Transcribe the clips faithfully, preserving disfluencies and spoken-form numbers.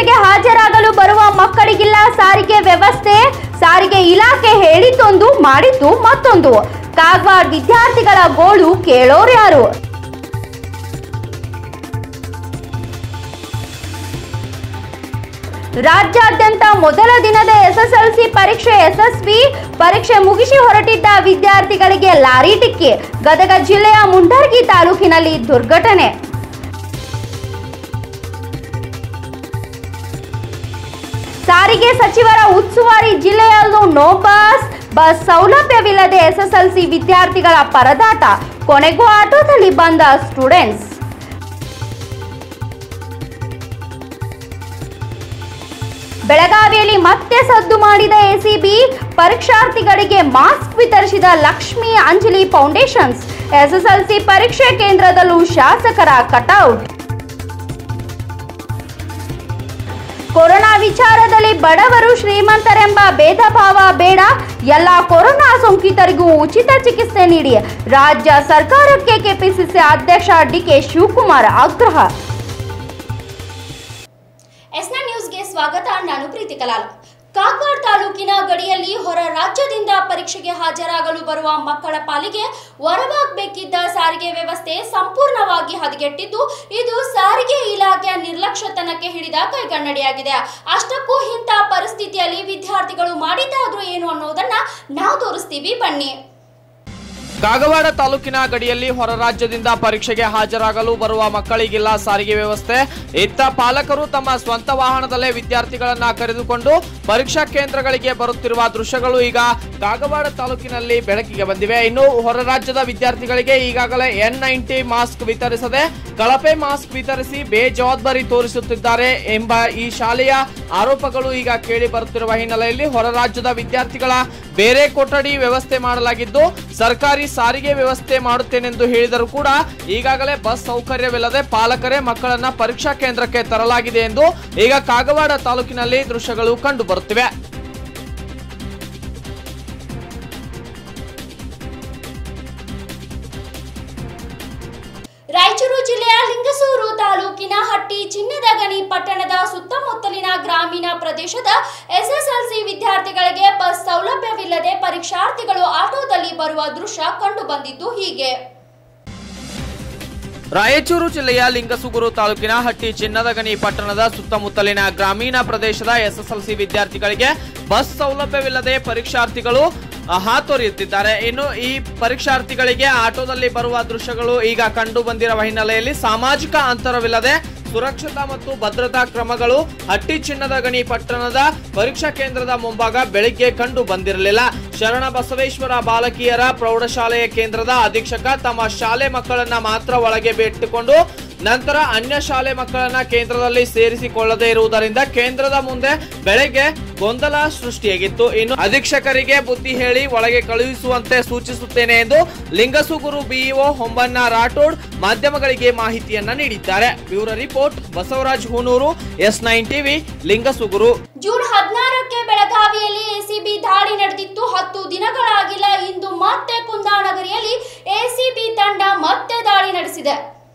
ಪರೀಕ್ಷೆಗೆ ಹಾಜರಾಗಲು ಬರುವ ಮಕ್ಕಳಿಗಿಲ್ಲ ಸಾರಿಗೆ ವ್ಯವಸ್ಥೆ. ಸಾರಿಗೆ ಇಲಾಖೆ ಹೇಳಿದ್ದೊಂದು ಮಾಡಿದ್ದು ಮತ್ತೊಂದು. ಕಾಗವಾಡ ವಿದ್ಯಾರ್ಥಿಗಳ ಗೋಳು ಕೇಳೋರ್ಯಾರು? ರಾಜ್ಯಾದ್ಯಂತ ಮೊದಲ ದಿನದ ಎಸ್ಎಸ್ಎಲ್ಸಿ ಪರೀಕ್ಷೆ ಯಶಸ್ವಿ. ಪರೀಕ್ಷೆ ಮುಗಿಸಿ ಹೊರಟಿದ್ದ ವಿದ್ಯಾರ್ಥಿಗಳಿಗೆ ಲಾರಿ ಡಿಕ್ಕಿ. ಗದಗ ಜಿಲ್ಲೆಯ ಮುಂಡರಗಿ ತಾಲೂಕಿನಲ್ಲಿ ದುರ್ಘಟನೆ. ಸಾರಿಗೆ ಸಚಿವರ ಉಸ್ತುವಾರಿ ಜಿಲ್ಲೆಯಲ್ಲೂ ನೋ ಬಸ್. ಬಸ್ ಸೌಲಭ್ಯವಿಲ್ಲದೆ ಎಸ್ಎಸ್ಎಲ್ಸಿ ವಿದ್ಯಾರ್ಥಿಗಳ ಪರದಾಟ. ಕೊನೆಗೂ ಆಟೋದಲ್ಲಿ ಬಂದ ಸ್ಟೂಡೆಂಟ್ಸ್. ಬೆಳಗಾವಿಯಲ್ಲಿ ಮತ್ತೆ ಸದ್ದು ಮಾಡಿದ ಎಸಿಬಿ. ಪರೀಕ್ಷಾರ್ಥಿಗಳಿಗೆ ಮಾಸ್ಕ್ ವಿತರಿಸಿದ ಲಕ್ಷ್ಮೀ ಅಂಜಲಿ ಫೌಂಡೇಶನ್ಸ್. ಎಸ್ಎಸ್ಎಲ್ಸಿ ಪರೀಕ್ಷೆ ಕೇಂದ್ರದಲ್ಲೂ ಶಾಸಕರ ಕಟೌಟ್. ಕೊರೋನಾ ವಿಚಾರದಲ್ಲಿ ಬಡವರು ಶ್ರೀಮಂತರೆಂಬ ಭೇದ ಭಾವ ಬೇಡ. ಎಲ್ಲ ಕೊರೋನಾ ಸೋಂಕಿತರಿಗೂ ಉಚಿತ ಚಿಕಿತ್ಸೆ ನೀಡಿ. ರಾಜ್ಯ ಸರ್ಕಾರಕ್ಕೆ ಕೆಪಿಸಿಸಿ ಅಧ್ಯಕ್ಷ ಡಿಕೆ ಶಿವಕುಮಾರ್ ಆಗ್ರಹ. ಎಸ್ನ ನ್ಯೂಸ್ಗೆ ಸ್ವಾಗತ. ನಾನು ಪ್ರೀತಿ ಕಲಾಲ್. ಕಾಗವಾಡ ತಾಲೂಕಿನ ಗಡಿಯಲ್ಲಿ ಹೊರ ರಾಜ್ಯದಿಂದ ಪರೀಕ್ಷೆಗೆ ಹಾಜರಾಗಲು ಬರುವ ಮಕ್ಕಳ ಪಾಲಿಗೆ ಹೊರವಾಗಬೇಕಿದ್ದ ಸಾರಿಗೆ ವ್ಯವಸ್ಥೆ ಸಂಪೂರ್ಣವಾಗಿ ಹದಗೆಟ್ಟಿದ್ದು, ಇದು ಸಾರಿಗೆ ಇಲಾಖೆಯ ನಿರ್ಲಕ್ಷ್ಯತನಕ್ಕೆ ಹಿಡಿದ ಕೈಗನ್ನಡಿಯಾಗಿದೆ. ಅಷ್ಟಕ್ಕೂ ಇಂಥ ಪರಿಸ್ಥಿತಿಯಲ್ಲಿ ವಿದ್ಯಾರ್ಥಿಗಳು ಮಾಡಿದ್ದಾದ್ರೂ ಏನು ಅನ್ನೋದನ್ನ ನಾವು ತೋರಿಸ್ತೀವಿ, ಬನ್ನಿ. ಕಾಗವಾಡ ತಾಲೂಕಿನ ಗಡಿಯಲ್ಲಿ ಹೊರ ರಾಜ್ಯದಿಂದ ಪರೀಕ್ಷೆಗೆ ಹಾಜರಾಗಲು ಬರುವ ಮಕ್ಕಳಿಗಿಲ್ಲ ಸಾರಿಗೆ ವ್ಯವಸ್ಥೆ. ಇತ್ತ ಪಾಲಕರು ತಮ್ಮ ಸ್ವಂತ ವಾಹನದಲ್ಲೇ ವಿದ್ಯಾರ್ಥಿಗಳನ್ನ ಕರೆದುಕೊಂಡು ಪರೀಕ್ಷಾ ಕೇಂದ್ರಗಳಿಗೆ ಬರುತ್ತಿರುವ ದೃಶ್ಯಗಳು ಈಗ ಕಾಗವಾಡ ತಾಲೂಕಿನಲ್ಲಿ ಬೆಳಕಿಗೆ ಬಂದಿವೆ. ಇನ್ನು ಹೊರ ರಾಜ್ಯದ ವಿದ್ಯಾರ್ಥಿಗಳಿಗೆ ಈಗಾಗಲೇ ಎನ್ ನೈಂಟಿ ಮಾಸ್ಕ್ ವಿತರಿಸದೆ ಕಳಪೆ ಮಾಸ್ಕ್ ವಿತರಿಸಿ ಬೇಜವಾಬ್ದಾರಿ ತೋರಿಸುತ್ತಿದ್ದಾರೆ ಎಂಬ ಈ ಶಾಲೆಯ ಆರೋಪಗಳು ಈಗ ಕೇಳಿ ಬರುತ್ತಿರುವ ಹಿನ್ನೆಲೆಯಲ್ಲಿ ಹೊರ ರಾಜ್ಯದ ವಿದ್ಯಾರ್ಥಿಗಳ ಬೇರೆ ಕೊಠಡಿ ವ್ಯವಸ್ಥೆ ಮಾಡಲಾಗಿದ್ದು, ಸರ್ಕಾರಿ ಸಾರಿಗೆ ವ್ಯವಸ್ಥೆ ಮಾಡುತ್ತೇನೆಂದು ಹೇಳಿದರೂ ಕೂಡ ಈಗಾಗಲೇ ಬಸ್ ಸೌಕರ್ಯವಿಲ್ಲದೆ ಪಾಲಕರೇ ಮಕ್ಕಳನ್ನ ಪರೀಕ್ಷಾ ಕೇಂದ್ರಕ್ಕೆ ತರಲಾಗಿದೆ ಎಂದು ಈಗ ಕಾಗವಾಡ ತಾಲೂಕಿನಲ್ಲಿ ದೃಶ್ಯಗಳು ಕಂಡು ಬರುತ್ತಿವೆ. ರಾಯಚೂರು ಜಿಲ್ಲೆಯ ಲಿಂಗಸೂರು ತಾಲೂಕಿನ ಹಟ್ಟಿ ಚಿನ್ನದಗಣಿ ಪಟ್ಟಣದ ಸುತ್ತಮುತ್ತಲಿನ ಗ್ರಾಮೀಣ ಪ್ರದೇಶದ ಎಸ್ಎಸ್ಎಲ್ಸಿ ವಿದ್ಯಾರ್ಥಿಗಳಿಗೆ ಬಸ್ ಸೌಲಭ್ಯವಿಲ್ಲದೆ ಪರೀಕ್ಷಾರ್ಥಿಗಳು ಆಟೋದಲ್ಲಿ ಬರುವ ದೃಶ್ಯ ಕಂಡು ಬಂದಿದ್ದು ಹೀಗೆ. ರಾಯಚೂರು ಜಿಲ್ಲೆಯ ಲಿಂಗಸುಗೂರು ತಾಲೂಕಿನ ಹಟ್ಟಿ ಚಿನ್ನದಗಣಿ ಪಟ್ಟಣದ ಸುತ್ತಮುತ್ತಲಿನ ಗ್ರಾಮೀಣ ಪ್ರದೇಶದ ಎಸ್ಎಸ್ಎಲ್ಸಿ ವಿದ್ಯಾರ್ಥಿಗಳಿಗೆ ಬಸ್ ಸೌಲಭ್ಯವಿಲ್ಲದೆ ಪರೀಕ್ಷಾರ್ಥಿಗಳು ಹಾತೊರೆಯುತ್ತಿದ್ದಾರೆ. ಇನ್ನು ಈ ಪರೀಕ್ಷಾರ್ಥಿಗಳಿಗೆ ಆಟೋದಲ್ಲಿ ಬರುವ ದೃಶ್ಯಗಳು ಈಗ ಕಂಡು ಬಂದಿರುವ ಹಿನ್ನೆಲೆಯಲ್ಲಿ ಸಾಮಾಜಿಕ ಅಂತರವಿಲ್ಲದೆ ಸುರಕ್ಷತಾ ಮತ್ತು ಭದ್ರತಾ ಕ್ರಮಗಳು ಹಟ್ಟಿ ಚಿನ್ನದಗಣಿ ಪಟ್ಟಣದ ಪರೀಕ್ಷಾ ಕೇಂದ್ರದ ಮುಂಭಾಗ ಬೆಳಿಗ್ಗೆ ಕಂಡು ಬಂದಿರಲಿಲ್ಲ. ಶರಣ ಬಸವೇಶ್ವರ ಬಾಲಕಿಯರ ಪ್ರೌಢಶಾಲೆಯ ಕೇಂದ್ರದ ಅಧೀಕ್ಷಕ ತಮ್ಮ ಶಾಲೆ ಮಕ್ಕಳನ್ನ ಮಾತ್ರ ಒಳಗೆ ಬಿಟ್ಟುಕೊಂಡು ನಂತರ ಅನ್ಯ ಶಾಲೆ ಮಕ್ಕಳನ್ನ ಕೇಂದ್ರದಲ್ಲಿ ಸೇರಿಸಿಕೊಳ್ಳದೇ ಇರುವುದರಿಂದ ಕೇಂದ್ರದ ಮುಂದೆ ಬೆಳಗ್ಗೆ ಗೊಂದಲ ಸೃಷ್ಟಿಯಾಗಿತ್ತು. ಇನ್ನು ಅಧೀಕ್ಷಕರಿಗೆ ಬುದ್ಧಿ ಹೇಳಿ ಒಳಗೆ ಕಳುಹಿಸುವಂತೆ ಸೂಚಿಸುತ್ತೇನೆ ಎಂದು ಲಿಂಗಸುಗೂರು ಬಿಇಒ ಹೊಂಬಣ್ಣ ರಾಠೋಡ್ ಮಾಧ್ಯಮಗಳಿಗೆ ಮಾಹಿತಿಯನ್ನ ನೀಡಿದ್ದಾರೆ. Bureau report Basavaraj Hunur, S nine TV, Lingasugur. June ಹದಿನಾರಕ್ಕೆ ಬೆಳಗಾವಿಯಲ್ಲಿ ಎಸಿಬಿ ದಾಳಿ ನಡೆದಿತ್ತು. ಹತ್ತು ದಿನಗಳಾಗಿಲ್ಲ. ಇಂದು ಮತ್ತೆ ಕುಂದಾನಗರಿಯಲ್ಲಿ ಎಸಿಬಿ ತಂಡ ಮತ್ತೆ ದಾಳಿ ನಡೆಸಿದೆ.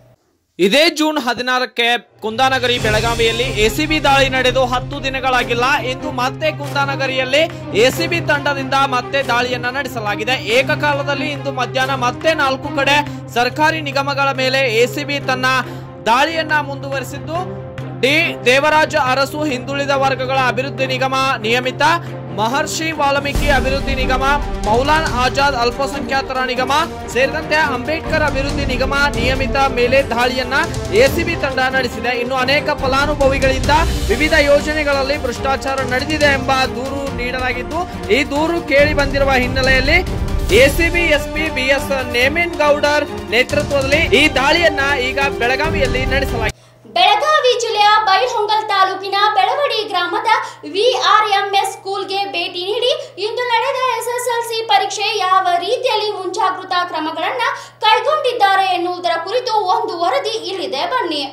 ಇದೇ ಜೂನ್ ಹದಿನಾರಕ್ಕೆ ಕುಂದಾನಗರಿ ಬೆಳಗಾವಿಯಲ್ಲಿ ಎಸಿಬಿ ದಾಳಿ ನಡೆದು ಹತ್ತು ದಿನಗಳಾಗಿಲ್ಲ. ಇಂದು ಮತ್ತೆ ಕುಂದಾನಗರಿಯಲ್ಲಿ ಎಸಿಬಿ ತಂಡದಿಂದ ಮತ್ತೆ ದಾಳಿಯನ್ನ ನಡೆಸಲಾಗಿದೆ. ಏಕಕಾಲದಲ್ಲಿ ಇಂದು ಮಧ್ಯಾಹ್ನ ಮತ್ತೆ ನಾಲ್ಕು ಕಡೆ ಸರ್ಕಾರಿ ನಿಗಮಗಳ ಮೇಲೆ ಎಸಿಬಿ ತನ್ನ ದಾಳಿಯನ್ನ ಮುಂದುವರೆಸಿದ್ದು, ಡಿ ದೇವರಾಜ ಅರಸು ಹಿಂದುಳಿದ ವರ್ಗಗಳ ಅಭಿವೃದ್ಧಿ ನಿಗಮ ನಿಯಮಿತ, ಮಹರ್ಷಿ ವಾಲ್ಮೀಕಿ ಅಭಿವೃದ್ಧಿ ನಿಗಮ, ಮೌಲಾನ್ ಆಜಾದ್ ಅಲ್ಪಸಂಖ್ಯಾತರ ನಿಗಮ ಸೇರಿದಂತೆ ಅಂಬೇಡ್ಕರ್ ಅಭಿವೃದ್ಧಿ ನಿಗಮ ನಿಯಮಿತ ಮೇಲೆ ದಾಳಿಯನ್ನ ಎಸಿಬಿ ತಂಡ ನಡೆಸಿದೆ. ಇನ್ನು ಅನೇಕ ಫಲಾನುಭವಿಗಳಿಂದ ವಿವಿಧ ಯೋಜನೆಗಳಲ್ಲಿ ಭ್ರಷ್ಟಾಚಾರ ನಡೆದಿದೆ ಎಂಬ ದೂರು ನೀಡಲಾಗಿದ್ದು, ಈ ದೂರು ಕೇಳಿ ಬಂದಿರುವ ಹಿನ್ನೆಲೆಯಲ್ಲಿ ಎಸಿಬಿ ಎಸ್ಪಿ ಬಿಎಸ್ ನೇಮಿನಗೌಡರ್ ನೇತೃತ್ವದಲ್ಲಿ ಈ ದಾಳಿಯನ್ನ ಈಗ ಬೆಳಗಾವಿಯಲ್ಲಿ ನಡೆಸಲಾಗಿದೆ. ಬೆಳಗಾವಿ ಜಿಲ್ಲೆಯ ಬೈಲಹೊಂಗಲ ತಾಲೂಕಿನ ಬೆಳವಡಿ ಗ್ರಾಮದ ವಿಆರ್ಎಂಎಸ್ ಸ್ಕೂಲ್ಗೆ ಭೇಟಿ ನೀಡಿ ಇಂದು ನಡೆದ ಎಸ್ಎಸ್ಎಲ್ಸಿ ಪರೀಕ್ಷೆ ಯಾವ ರೀತಿಯಲ್ಲಿ ಮುಂಜಾಗೃತಾ ಕ್ರಮಗಳನ್ನು ಕೈಗೊಂಡಿದ್ದಾರೆ ಎನ್ನುವುದರ ಕುರಿತು ಒಂದು ವರದಿ ಇಲ್ಲಿದೆ, ಬನ್ನಿ.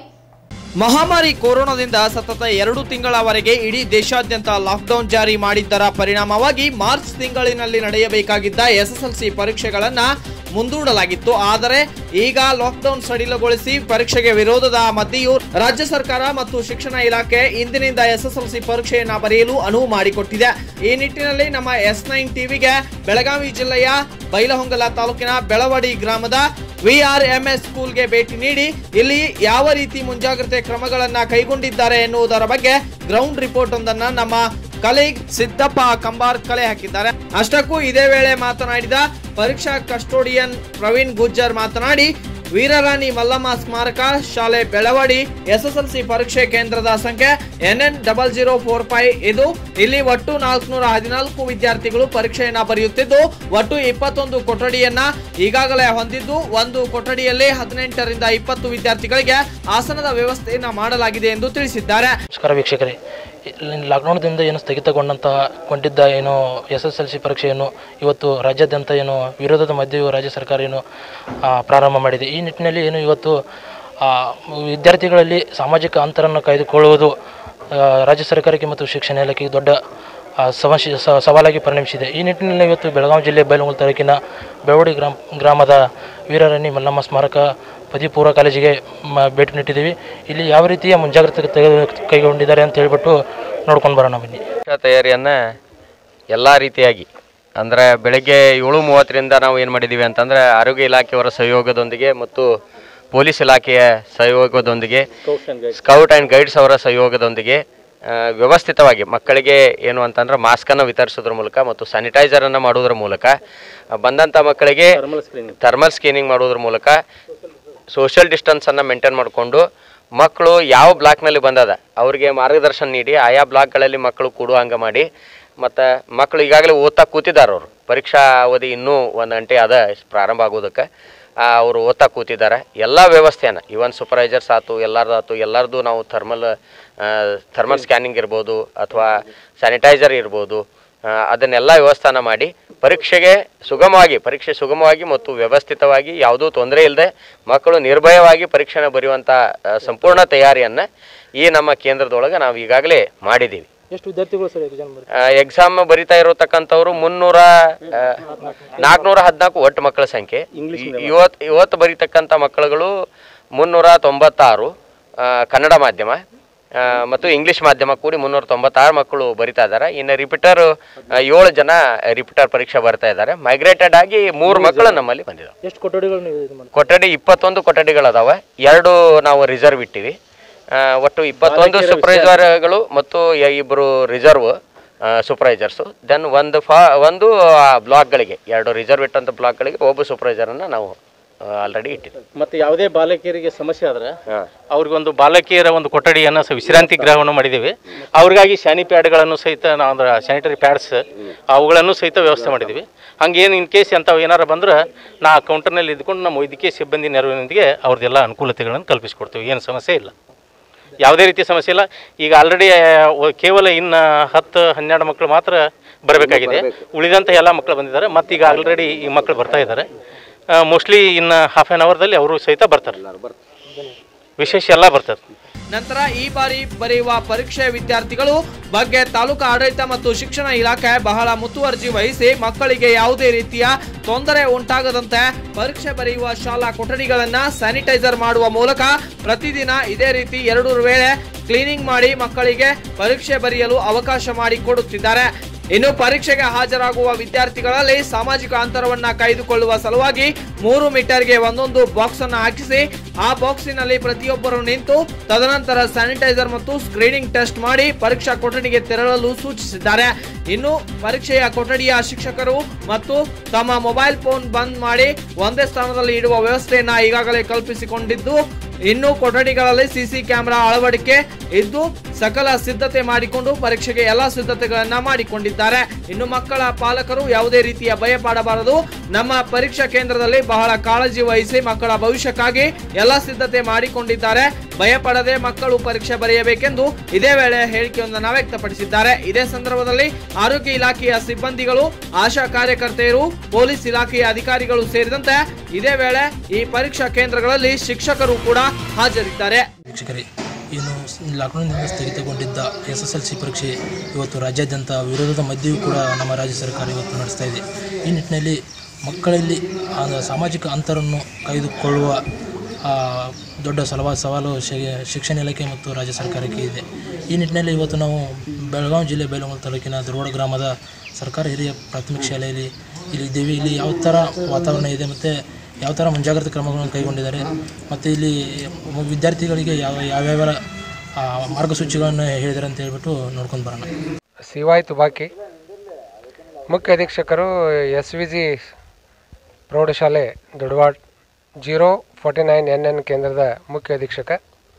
ಮಹಾಮಾರಿ ಕೊರೋನಾದಿಂದ ಸತತ ಎರಡು ತಿಂಗಳವರೆಗೆ ಇಡೀ ದೇಶಾದ್ಯಂತ ಲಾಕ್ಡೌನ್ ಜಾರಿ ಮಾಡಿದ್ದರ ಪರಿಣಾಮವಾಗಿ ಮಾರ್ಚ್ ತಿಂಗಳಿನಲ್ಲಿ ನಡೆಯಬೇಕಾಗಿದ್ದ ಎಸ್ಎಸ್ಎಲ್ಸಿ ಪರೀಕ್ಷೆಗಳನ್ನ ಮುಂದೂಡಲಾಗಿತ್ತು. ಆದರೆ ಈಗ ಲಾಕ್ಡೌನ್ ಸಡಿಲಗೊಳಿಸಿ ಪರೀಕ್ಷೆಗೆ ವಿರೋಧದ ಮಧ್ಯೆಯೂ ರಾಜ್ಯ ಸರ್ಕಾರ ಮತ್ತು ಶಿಕ್ಷಣ ಇಲಾಖೆ ಇಂದಿನಿಂದ ಎಸ್ಎಸ್ಎಲ್ಸಿ ಪರೀಕ್ಷೆಯನ್ನ ಬರೆಯಲು ಅನುವು ಮಾಡಿಕೊಟ್ಟಿದೆ. ಈ ನಿಟ್ಟಿನಲ್ಲಿ ನಮ್ಮ ಎಸ್ ನೈನ್ ಟಿವಿಗೆ ಬೆಳಗಾವಿ ಜಿಲ್ಲೆಯ ಬೈಲಹೊಂಗಲ ತಾಲೂಕಿನ ಬೆಳವಡಿ ಗ್ರಾಮದ ವಿಆರ್ಎಂಎಸ್ ಸ್ಕೂಲ್ಗೆ ಭೇಟಿ ನೀಡಿ ಇಲ್ಲಿ ಯಾವ ರೀತಿ ಮುಂಜಾಗ್ರತೆ ಕ್ರಮಗಳನ್ನ ಕೈಗೊಂಡಿದ್ದಾರೆ ಎನ್ನುವುದರ ಬಗ್ಗೆ ಗ್ರೌಂಡ್ ರಿಪೋರ್ಟ್ ಒಂದನ್ನ ನಮ್ಮ ಕಲೀಗ್ ಸಿದ್ದಪ್ಪ ಕಂಬಾರ್ ಕಲೆ ಹಾಕಿದ್ದಾರೆ. ಅಷ್ಟಕ್ಕೂ ಇದೇ ವೇಳೆ ಮಾತನಾಡಿದ ಪರೀಕ್ಷಾ ಕಸ್ಟೋಡಿಯನ್ ಪ್ರವೀಣ್ ಗುಜ್ಜರ್ ಮಾತನಾಡಿ, ವೀರರಾಣಿ ಮಲ್ಲಮ್ಮ ಸ್ಮಾರಕ ಶಾಲೆ ಬೆಳವಡಿ ಎಸ್ಎಸ್ಎಲ್ಸಿ ಪರೀಕ್ಷೆ ಕೇಂದ್ರದ ಸಂಖ್ಯೆ N N double zero four five ಇದು. ಇಲ್ಲಿ ಒಟ್ಟು ನಾಲ್ಕುನೂರ ಹದಿನಾಲ್ಕು ವಿದ್ಯಾರ್ಥಿಗಳು ಪರೀಕ್ಷೆಯನ್ನ ಬರೆಯುತ್ತಿದ್ದು ಒಟ್ಟು ಇಪ್ಪತ್ತೊಂದು ಕೊಠಡಿಯನ್ನ ಈಗಾಗಲೇ ಹೊಂದಿದ್ದು ಒಂದು ಕೊಠಡಿಯಲ್ಲಿ ಹದಿನೆಂಟರಿಂದ ಇಪ್ಪತ್ತು ವಿದ್ಯಾರ್ಥಿಗಳಿಗೆ ಆಸನದ ವ್ಯವಸ್ಥೆಯನ್ನ ಮಾಡಲಾಗಿದೆ ಎಂದು ತಿಳಿಸಿದ್ದಾರೆ. ನಮಸ್ಕಾರ ವೀಕ್ಷಕರೇ, ಲಾಕ್ಡೌನ್ದಿಂದ ಏನು ಸ್ಥಗಿತಗೊಂಡಂತಹ ಕೊಂಡಿದ್ದ ಏನು ಎಸ್ ಎಸ್ ಎಲ್ ಸಿ ಪರೀಕ್ಷೆಯನ್ನು ಇವತ್ತು ರಾಜ್ಯಾದ್ಯಂತ ಏನು ವಿರೋಧದ ಮಧ್ಯೆಯೂ ರಾಜ್ಯ ಸರ್ಕಾರ ಏನು ಪ್ರಾರಂಭ ಮಾಡಿದೆ. ಈ ನಿಟ್ಟಿನಲ್ಲಿ ಏನು ಇವತ್ತು ವಿದ್ಯಾರ್ಥಿಗಳಲ್ಲಿ ಸಾಮಾಜಿಕ ಅಂತರವನ್ನು ಕಾಯ್ದುಕೊಳ್ಳುವುದು ರಾಜ್ಯ ಸರ್ಕಾರಕ್ಕೆ ಮತ್ತು ಶಿಕ್ಷಣ ಇಲಾಖೆಗೆ ದೊಡ್ಡ ಸಮಸ್ಯೆ ಸವಾಲಾಗಿ ಪರಿಣಮಿಸಿದೆ. ಈ ನಿಟ್ಟಿನಲ್ಲಿ ಇವತ್ತು ಬೆಳಗಾವಿ ಜಿಲ್ಲೆ ಬೈಲಹೊಂಗಲ ತಾಲೂಕಿನ ಬೆಳವಡಿ ಗ್ರಾಮ ಗ್ರಾಮದ ವೀರರಾಣಿ ಮಲ್ಲಮ್ಮ ಸ್ಮಾರಕ ಪದವಿ ಪೂರ್ವ ಕಾಲೇಜಿಗೆ ಭೇಟಿ ನೀಟ್ಟಿದ್ದೀವಿ. ಇಲ್ಲಿ ಯಾವ ರೀತಿಯ ಮುಂಜಾಗ್ರತೆ ತೆಗೆದು ಕೈಗೊಂಡಿದ್ದಾರೆ ಅಂತ ಹೇಳಿಬಿಟ್ಟು ನೋಡ್ಕೊಂಡು ಬರೋಣ ಬನ್ನಿ. ತಯಾರಿಯನ್ನು ಎಲ್ಲ ರೀತಿಯಾಗಿ ಅಂದರೆ ಬೆಳಗ್ಗೆ ಏಳು ಮೂವತ್ತರಿಂದ ನಾವು ಏನು ಮಾಡಿದ್ದೀವಿ ಅಂತಂದರೆ ಆರೋಗ್ಯ ಇಲಾಖೆಯವರ ಸಹಯೋಗದೊಂದಿಗೆ ಮತ್ತು ಪೊಲೀಸ್ ಇಲಾಖೆಯ ಸಹಯೋಗದೊಂದಿಗೆ ಸ್ಕೌಟ್ ಆ್ಯಂಡ್ ಗೈಡ್ಸ್ ಅವರ ಸಹಯೋಗದೊಂದಿಗೆ ವ್ಯವಸ್ಥಿತವಾಗಿ ಮಕ್ಕಳಿಗೆ ಏನು ಅಂತಂದ್ರೆ ಮಾಸ್ಕನ್ನು ವಿತರಿಸೋದ್ರ ಮೂಲಕ ಮತ್ತು ಸ್ಯಾನಿಟೈಸರನ್ನು ಮಾಡೋದ್ರ ಮೂಲಕ ಬಂದಂಥ ಮಕ್ಕಳಿಗೆ ಥರ್ಮಲ್ ಸ್ಕ್ರೀನಿಂಗ್ ಮಾಡೋದ್ರ ಮೂಲಕ ಸೋಷಿಯಲ್ ಡಿಸ್ಟೆನ್ಸನ್ನು ಮೇಂಟೈನ್ ಮಾಡಿಕೊಂಡು ಮಕ್ಕಳು ಯಾವ ಬ್ಲಾಕ್ನಲ್ಲಿ ಬಂದದ ಅವರಿಗೆ ಮಾರ್ಗದರ್ಶನ ನೀಡಿ ಆಯಾ ಬ್ಲಾಕ್ಗಳಲ್ಲಿ ಮಕ್ಕಳು ಕೂಡುವ ಹಂಗೆ ಮಾಡಿ ಮತ್ತು ಮಕ್ಕಳು ಈಗಾಗಲೇ ಓದ್ತಾ ಕೂತಿದ್ದಾರೆ. ಅವರು ಪರೀಕ್ಷಾ ಅವಧಿ ಇನ್ನೂ ಒಂದು ಗಂಟೆ ಅದ ಪ್ರಾರಂಭ ಆಗೋದಕ್ಕೆ ಅವರು ಓದ್ತಾ ಕೂತಿದ್ದಾರೆ. ಎಲ್ಲ ವ್ಯವಸ್ಥೆಯನ್ನು ಇವನ್ ಸೂಪರ್ವೈಸರ್ಸ್ ಆಯ್ತು ಎಲ್ಲರದ್ದು ಆಯ್ತು ಎಲ್ಲರದ್ದು ನಾವು ಥರ್ಮಲ್ ಥರ್ಮಲ್ ಸ್ಕ್ಯಾನಿಂಗ್ ಇರ್ಬೋದು ಅಥವಾ ಸ್ಯಾನಿಟೈಸರ್ ಇರ್ಬೋದು ಅದನ್ನೆಲ್ಲ ವ್ಯವಸ್ಥಾನ ಮಾಡಿ ಪರೀಕ್ಷೆಗೆ ಸುಗಮವಾಗಿ ಪರೀಕ್ಷೆ ಸುಗಮವಾಗಿ ಮತ್ತು ವ್ಯವಸ್ಥಿತವಾಗಿ ಯಾವುದೂ ತೊಂದರೆ ಇಲ್ಲದೆ ಮಕ್ಕಳು ನಿರ್ಭಯವಾಗಿ ಪರೀಕ್ಷೆನ ಬರೆಯುವಂಥ ಸಂಪೂರ್ಣ ತಯಾರಿಯನ್ನು ಈ ನಮ್ಮ ಕೇಂದ್ರದೊಳಗೆ ನಾವು ಈಗಾಗಲೇ ಮಾಡಿದ್ದೀವಿ. ಎಷ್ಟು ವಿದ್ಯಾರ್ಥಿಗಳು ಸರ್ ಎಕ್ಸಾಮ್ ಎಕ್ಸಾಮ್ ಬರಿತಾ ಇರತಕ್ಕಂಥವ್ರು ಮುನ್ನೂರ ನಾಲ್ಕುನೂರ ಹದಿನಾಲ್ಕು ಒಟ್ಟು ಮಕ್ಕಳ ಸಂಖ್ಯೆ. ಇವತ್ತು ಇವತ್ತು ಬರೀತಕ್ಕಂಥ ಮಕ್ಕಳುಗಳು ಮುನ್ನೂರ ತೊಂಬತ್ತಾರು ಕನ್ನಡ ಮಾಧ್ಯಮ ಮತ್ತು ಇಂಗ್ಲೀಷ್ ಮಾಧ್ಯಮ ಕೂಡಿ ಮುನ್ನೂರ ತೊಂಬತ್ತಾರು ಮಕ್ಕಳು ಬರಿತಾ ಇದ್ದಾರೆ. ಇನ್ನು ರಿಪೀಟರ್ ಏಳು ಜನ ರಿಪೀಟರ್ ಪರೀಕ್ಷೆ ಬರ್ತಾ ಇದ್ದಾರೆ. ಮೈಗ್ರೇಟೆಡ್ ಆಗಿ ಮೂರು ಮಕ್ಕಳು ನಮ್ಮಲ್ಲಿ ಬಂದಿದ್ದಾವೆ. ಎಷ್ಟು ಕೊಠಡಿಗಳು? ಕೊಠಡಿ ಇಪ್ಪತ್ತೊಂದು ಕೊಠಡಿಗಳದಾವೆ. ಎರಡು ನಾವು ರಿಸರ್ವ್ ಇಟ್ಟಿವಿ. ಒಟ್ಟು ಇಪ್ಪತ್ತೊಂದು ಸೂಪರ್ವೈಸರ್ಗಳು ಮತ್ತು ಇಬ್ಬರು ರಿಸರ್ವ್ ಸೂಪರ್ವೈಸರ್ಸು. ದೆನ್ ಒಂದು ಫಾ ಒಂದು ಬ್ಲಾಕ್ಗಳಿಗೆ ಎರಡು ರಿಸರ್ವ್ ಇಟ್ಟಂಥ ಬ್ಲಾಕ್ಗಳಿಗೆ ಒಬ್ಬ ಸೂಪರ್ವೈಸರನ್ನು ನಾವು ಆಲ್ರೆಡಿ ಇಟ್ಟಿದ್ದೀವಿ. ಮತ್ತು ಯಾವುದೇ ಬಾಲಕಿಯರಿಗೆ ಸಮಸ್ಯೆ ಆದರೆ ಅವ್ರಿಗೊಂದು ಬಾಲಕಿಯರ ಒಂದು ಕೊಠಡಿಯನ್ನು ವಿಶ್ರಾಂತಿ ಗೃಹವನ್ನು ಮಾಡಿದ್ದೀವಿ. ಅವ್ರಿಗಾಗಿ ಸ್ಯಾನಿ ಪ್ಯಾಡ್ಗಳನ್ನು ಸಹಿತ ನಾವು ಅಂದ್ರೆ ಸ್ಯಾನಿಟರಿ ಪ್ಯಾಡ್ಸ್ ಅವುಗಳನ್ನು ಸಹಿತ ವ್ಯವಸ್ಥೆ ಮಾಡಿದ್ದೀವಿ. ಹಂಗೇನು ಇನ್ ಕೇಸ್ ಅಂಥವು ಏನಾರು ಬಂದ್ರೆ ನಾ ಕೌಂಟರ್ನಲ್ಲಿ ಇದ್ಕೊಂಡು ನಮ್ಮ ವೈದ್ಯಕೀಯ ಸಿಬ್ಬಂದಿ ನೆರವಿನೊಂದಿಗೆ ಅವ್ರದ್ದೆಲ್ಲ ಅನುಕೂಲತೆಗಳನ್ನು ಕಲ್ಪಿಸಿಕೊಡ್ತೀವಿ. ಏನು ಸಮಸ್ಯೆ ಇಲ್ಲ, ಯಾವುದೇ ರೀತಿಯ ಸಮಸ್ಯೆ ಇಲ್ಲ. ಈಗ ಆಲ್ರೆಡಿ ಕೇವಲ ಇನ್ನು ಹತ್ತು ಹನ್ನೆರಡು ಮಕ್ಕಳು ಮಾತ್ರ ಬರಬೇಕಾಗಿದೆ. ಉಳಿದಂಥ ಎಲ್ಲ ಮಕ್ಕಳು ಬಂದಿದ್ದಾರೆ. ಮತ್ತು ಈಗ ಆಲ್ರೆಡಿ ಈ ಮಕ್ಕಳು ಬರ್ತಾ ಇದ್ದಾರೆ. ಮೋಸ್ಟ್ಲಿ ಇನ್ನು ಹಾಫ್ ಆನ್ ಅವರ್ದಲ್ಲಿ ಅವರು ಸಹಿತ ಬರ್ತಾರೆ. ವಿಶೇಷ ಎಲ್ಲ ಬರ್ತಾರೆ. ನಂತರ ಈ ಬಾರಿ ಬರೆಯುವ ಪರೀಕ್ಷೆ ವಿದ್ಯಾರ್ಥಿಗಳು ಬಗ್ಗೆ ತಾಲೂಕು ಆಡಳಿತ ಮತ್ತು ಶಿಕ್ಷಣ ಇಲಾಖೆ ಬಹಳ ಮುತುವರ್ಜಿ ವಹಿಸಿ ಮಕ್ಕಳಿಗೆ ಯಾವುದೇ ರೀತಿಯ ತೊಂದರೆ ಉಂಟಾಗದಂತೆ ಪರೀಕ್ಷೆ ಬರೆಯುವ ಶಾಲಾ ಕೊಠಡಿಗಳನ್ನ ಸ್ಯಾನಿಟೈಸರ್ ಮಾಡುವ ಮೂಲಕ ಪ್ರತಿದಿನ ಇದೇ ರೀತಿ ಎರಡು ವೇಳೆ ಕ್ಲೀನಿಂಗ್ ಮಾಡಿ ಮಕ್ಕಳಿಗೆ ಪರೀಕ್ಷೆ ಬರೆಯಲು ಅವಕಾಶ ಮಾಡಿಕೊಡುತ್ತಿದ್ದಾರೆ. ಇನ್ನು ಪರೀಕ್ಷೆಗೆ ಹಾಜರಾಗುವ ವಿದ್ಯಾರ್ಥಿಗಳಲ್ಲಿ ಸಾಮಾಜಿಕ ಅಂತರವನ್ನ ಕಾಯ್ದುಕೊಳ್ಳುವ ಸಲುವಾಗಿ ಮೂರು ಮೀಟರ್ಗೆ ಒಂದೊಂದು ಬಾಕ್ಸ್ ಅನ್ನು ಹಾಕಿಸಿ ಆ ಬಾಕ್ಸಿನಲ್ಲಿ ಪ್ರತಿಯೊಬ್ಬರು ನಿಂತು ತದನಂತರ ಸ್ಯಾನಿಟೈಸರ್ ಮತ್ತು ಸ್ಕ್ರೀನಿಂಗ್ ಟೆಸ್ಟ್ ಮಾಡಿ ಪರೀಕ್ಷಾ ಕೊಠಡಿಗೆ ತೆರಳಲು ಸೂಚಿಸಿದ್ದಾರೆ. ಇನ್ನು ಪರೀಕ್ಷೆಯ ಕೊಠಡಿಯ ಶಿಕ್ಷಕರು ಮತ್ತು ತಮ್ಮ ಮೊಬೈಲ್ ಫೋನ್ ಬಂದ್ ಮಾಡಿ ಒಂದೇ ಸ್ಥಾನದಲ್ಲಿ ಇಡುವ ವ್ಯವಸ್ಥೆಯನ್ನ ಈಗಾಗಲೇ ಕಲ್ಪಿಸಿಕೊಂಡಿದ್ದು ಇನ್ನು ಕೊಠಡಿಗಳಲ್ಲಿ ಸಿಸಿ ಕ್ಯಾಮೆರಾ ಅಳವಡಿಕೆ ಇದ್ದು ಸಕಲ ಸಿದ್ಧತೆ ಮಾಡಿಕೊಂಡು ಪರೀಕ್ಷೆಗೆ ಎಲ್ಲಾ ಸಿದ್ಧತೆಗಳನ್ನ ಮಾಡಿಕೊಂಡಿದ್ದಾರೆ. ಇನ್ನು ಮಕ್ಕಳ ಪಾಲಕರು ಯಾವುದೇ ರೀತಿಯ ಭಯ ಪಡಬಾರದು. ನಮ್ಮ ಪರೀಕ್ಷಾ ಕೇಂದ್ರದಲ್ಲಿ ಬಹಳ ಕಾಳಜಿ ವಹಿಸಿ ಮಕ್ಕಳ ಭವಿಷ್ಯಕ್ಕಾಗಿ ಎಲ್ಲಾ ಸಿದ್ಧತೆ ಮಾಡಿಕೊಂಡಿದ್ದಾರೆ. ಭಯ ಪಡದೆ ಮಕ್ಕಳು ಪರೀಕ್ಷೆ ಬರೆಯಬೇಕೆಂದು ಇದೇ ವೇಳೆ ಹೇಳಿಕೆಯೊಂದನ್ನು ವ್ಯಕ್ತಪಡಿಸಿದ್ದಾರೆ. ಇದೇ ಸಂದರ್ಭದಲ್ಲಿ ಆರೋಗ್ಯ ಇಲಾಖೆಯ ಸಿಬ್ಬಂದಿಗಳು, ಆಶಾ ಕಾರ್ಯಕರ್ತೆಯರು, ಪೊಲೀಸ್ ಇಲಾಖೆಯ ಅಧಿಕಾರಿಗಳು ಸೇರಿದಂತೆ ಇದೇ ವೇಳೆ ಈ ಪರೀಕ್ಷಾ ಕೇಂದ್ರಗಳಲ್ಲಿ ಶಿಕ್ಷಕರು ಕೂಡ ಹಾಜರಿದ್ದಾರೆ. ವೀಕ್ಷಕರೇ, ಏನು ಲಾಕ್ಡೌನ್ನಿಂದ ಸ್ಥಗಿತಗೊಂಡಿದ್ದ ಎಸ್ ಎಸ್ ಎಲ್ ಸಿ ಪರೀಕ್ಷೆ ಇವತ್ತು ರಾಜ್ಯಾದ್ಯಂತ ವಿರೋಧದ ಮಧ್ಯೆಯೂ ಕೂಡ ನಮ್ಮ ರಾಜ್ಯ ಸರ್ಕಾರ ಇವತ್ತು ನಡೆಸ್ತಾ ಇದೆ. ಈ ನಿಟ್ಟಿನಲ್ಲಿ ಮಕ್ಕಳಲ್ಲಿ ಸಾಮಾಜಿಕ ಅಂತರನ್ನು ಕಾಯ್ದುಕೊಳ್ಳುವ ದೊಡ್ಡ ಸಲವಾ ಸವಾಲು ಶಿಕ್ಷಣ ಇಲಾಖೆ ಮತ್ತು ರಾಜ್ಯ ಸರ್ಕಾರಕ್ಕೆ ಇದೆ. ಈ ನಿಟ್ಟಿನಲ್ಲಿ ಇವತ್ತು ನಾವು ಬೆಳಗಾವಿ ಜಿಲ್ಲೆ ಬೇಲಮೂರು ತಾಲೂಕಿನ ದುರ್ವಾಡ ಗ್ರಾಮದ ಸರ್ಕಾರಿ ಹಿರಿಯ ಪ್ರಾಥಮಿಕ ಶಾಲೆಯಲ್ಲಿ ಇಲ್ಲಿ ಇದ್ದೀವಿ. ಇಲ್ಲಿ ಯಾವ ಥರ ವಾತಾವರಣ ಇದೆ ಮತ್ತು ಯಾವ ಥರ ಮುಂಜಾಗ್ರತಾ ಕ್ರಮಗಳನ್ನು ಕೈಗೊಂಡಿದ್ದಾರೆ ಮತ್ತು ಇಲ್ಲಿ ವಿದ್ಯಾರ್ಥಿಗಳಿಗೆ ಯಾವ ಯಾವ್ಯಾವ ಮಾರ್ಗಸೂಚಿಗಳನ್ನು ಹೇಳಿದ್ದಾರೆ ಅಂತ ಹೇಳ್ಬಿಟ್ಟು ನೋಡ್ಕೊಂಡು ಬರೋಣ. ಸಿ ವೈ ತುಬಾಕಿ, ಮುಖ್ಯ ಅಧೀಕ್ಷಕರು, ಎಸ್ ವಿ ಜಿ ಪ್ರೌಢಶಾಲೆ Dudwad, zero forty nine N N ಕೇಂದ್ರದ ಮುಖ್ಯ ಅಧೀಕ್ಷಕ.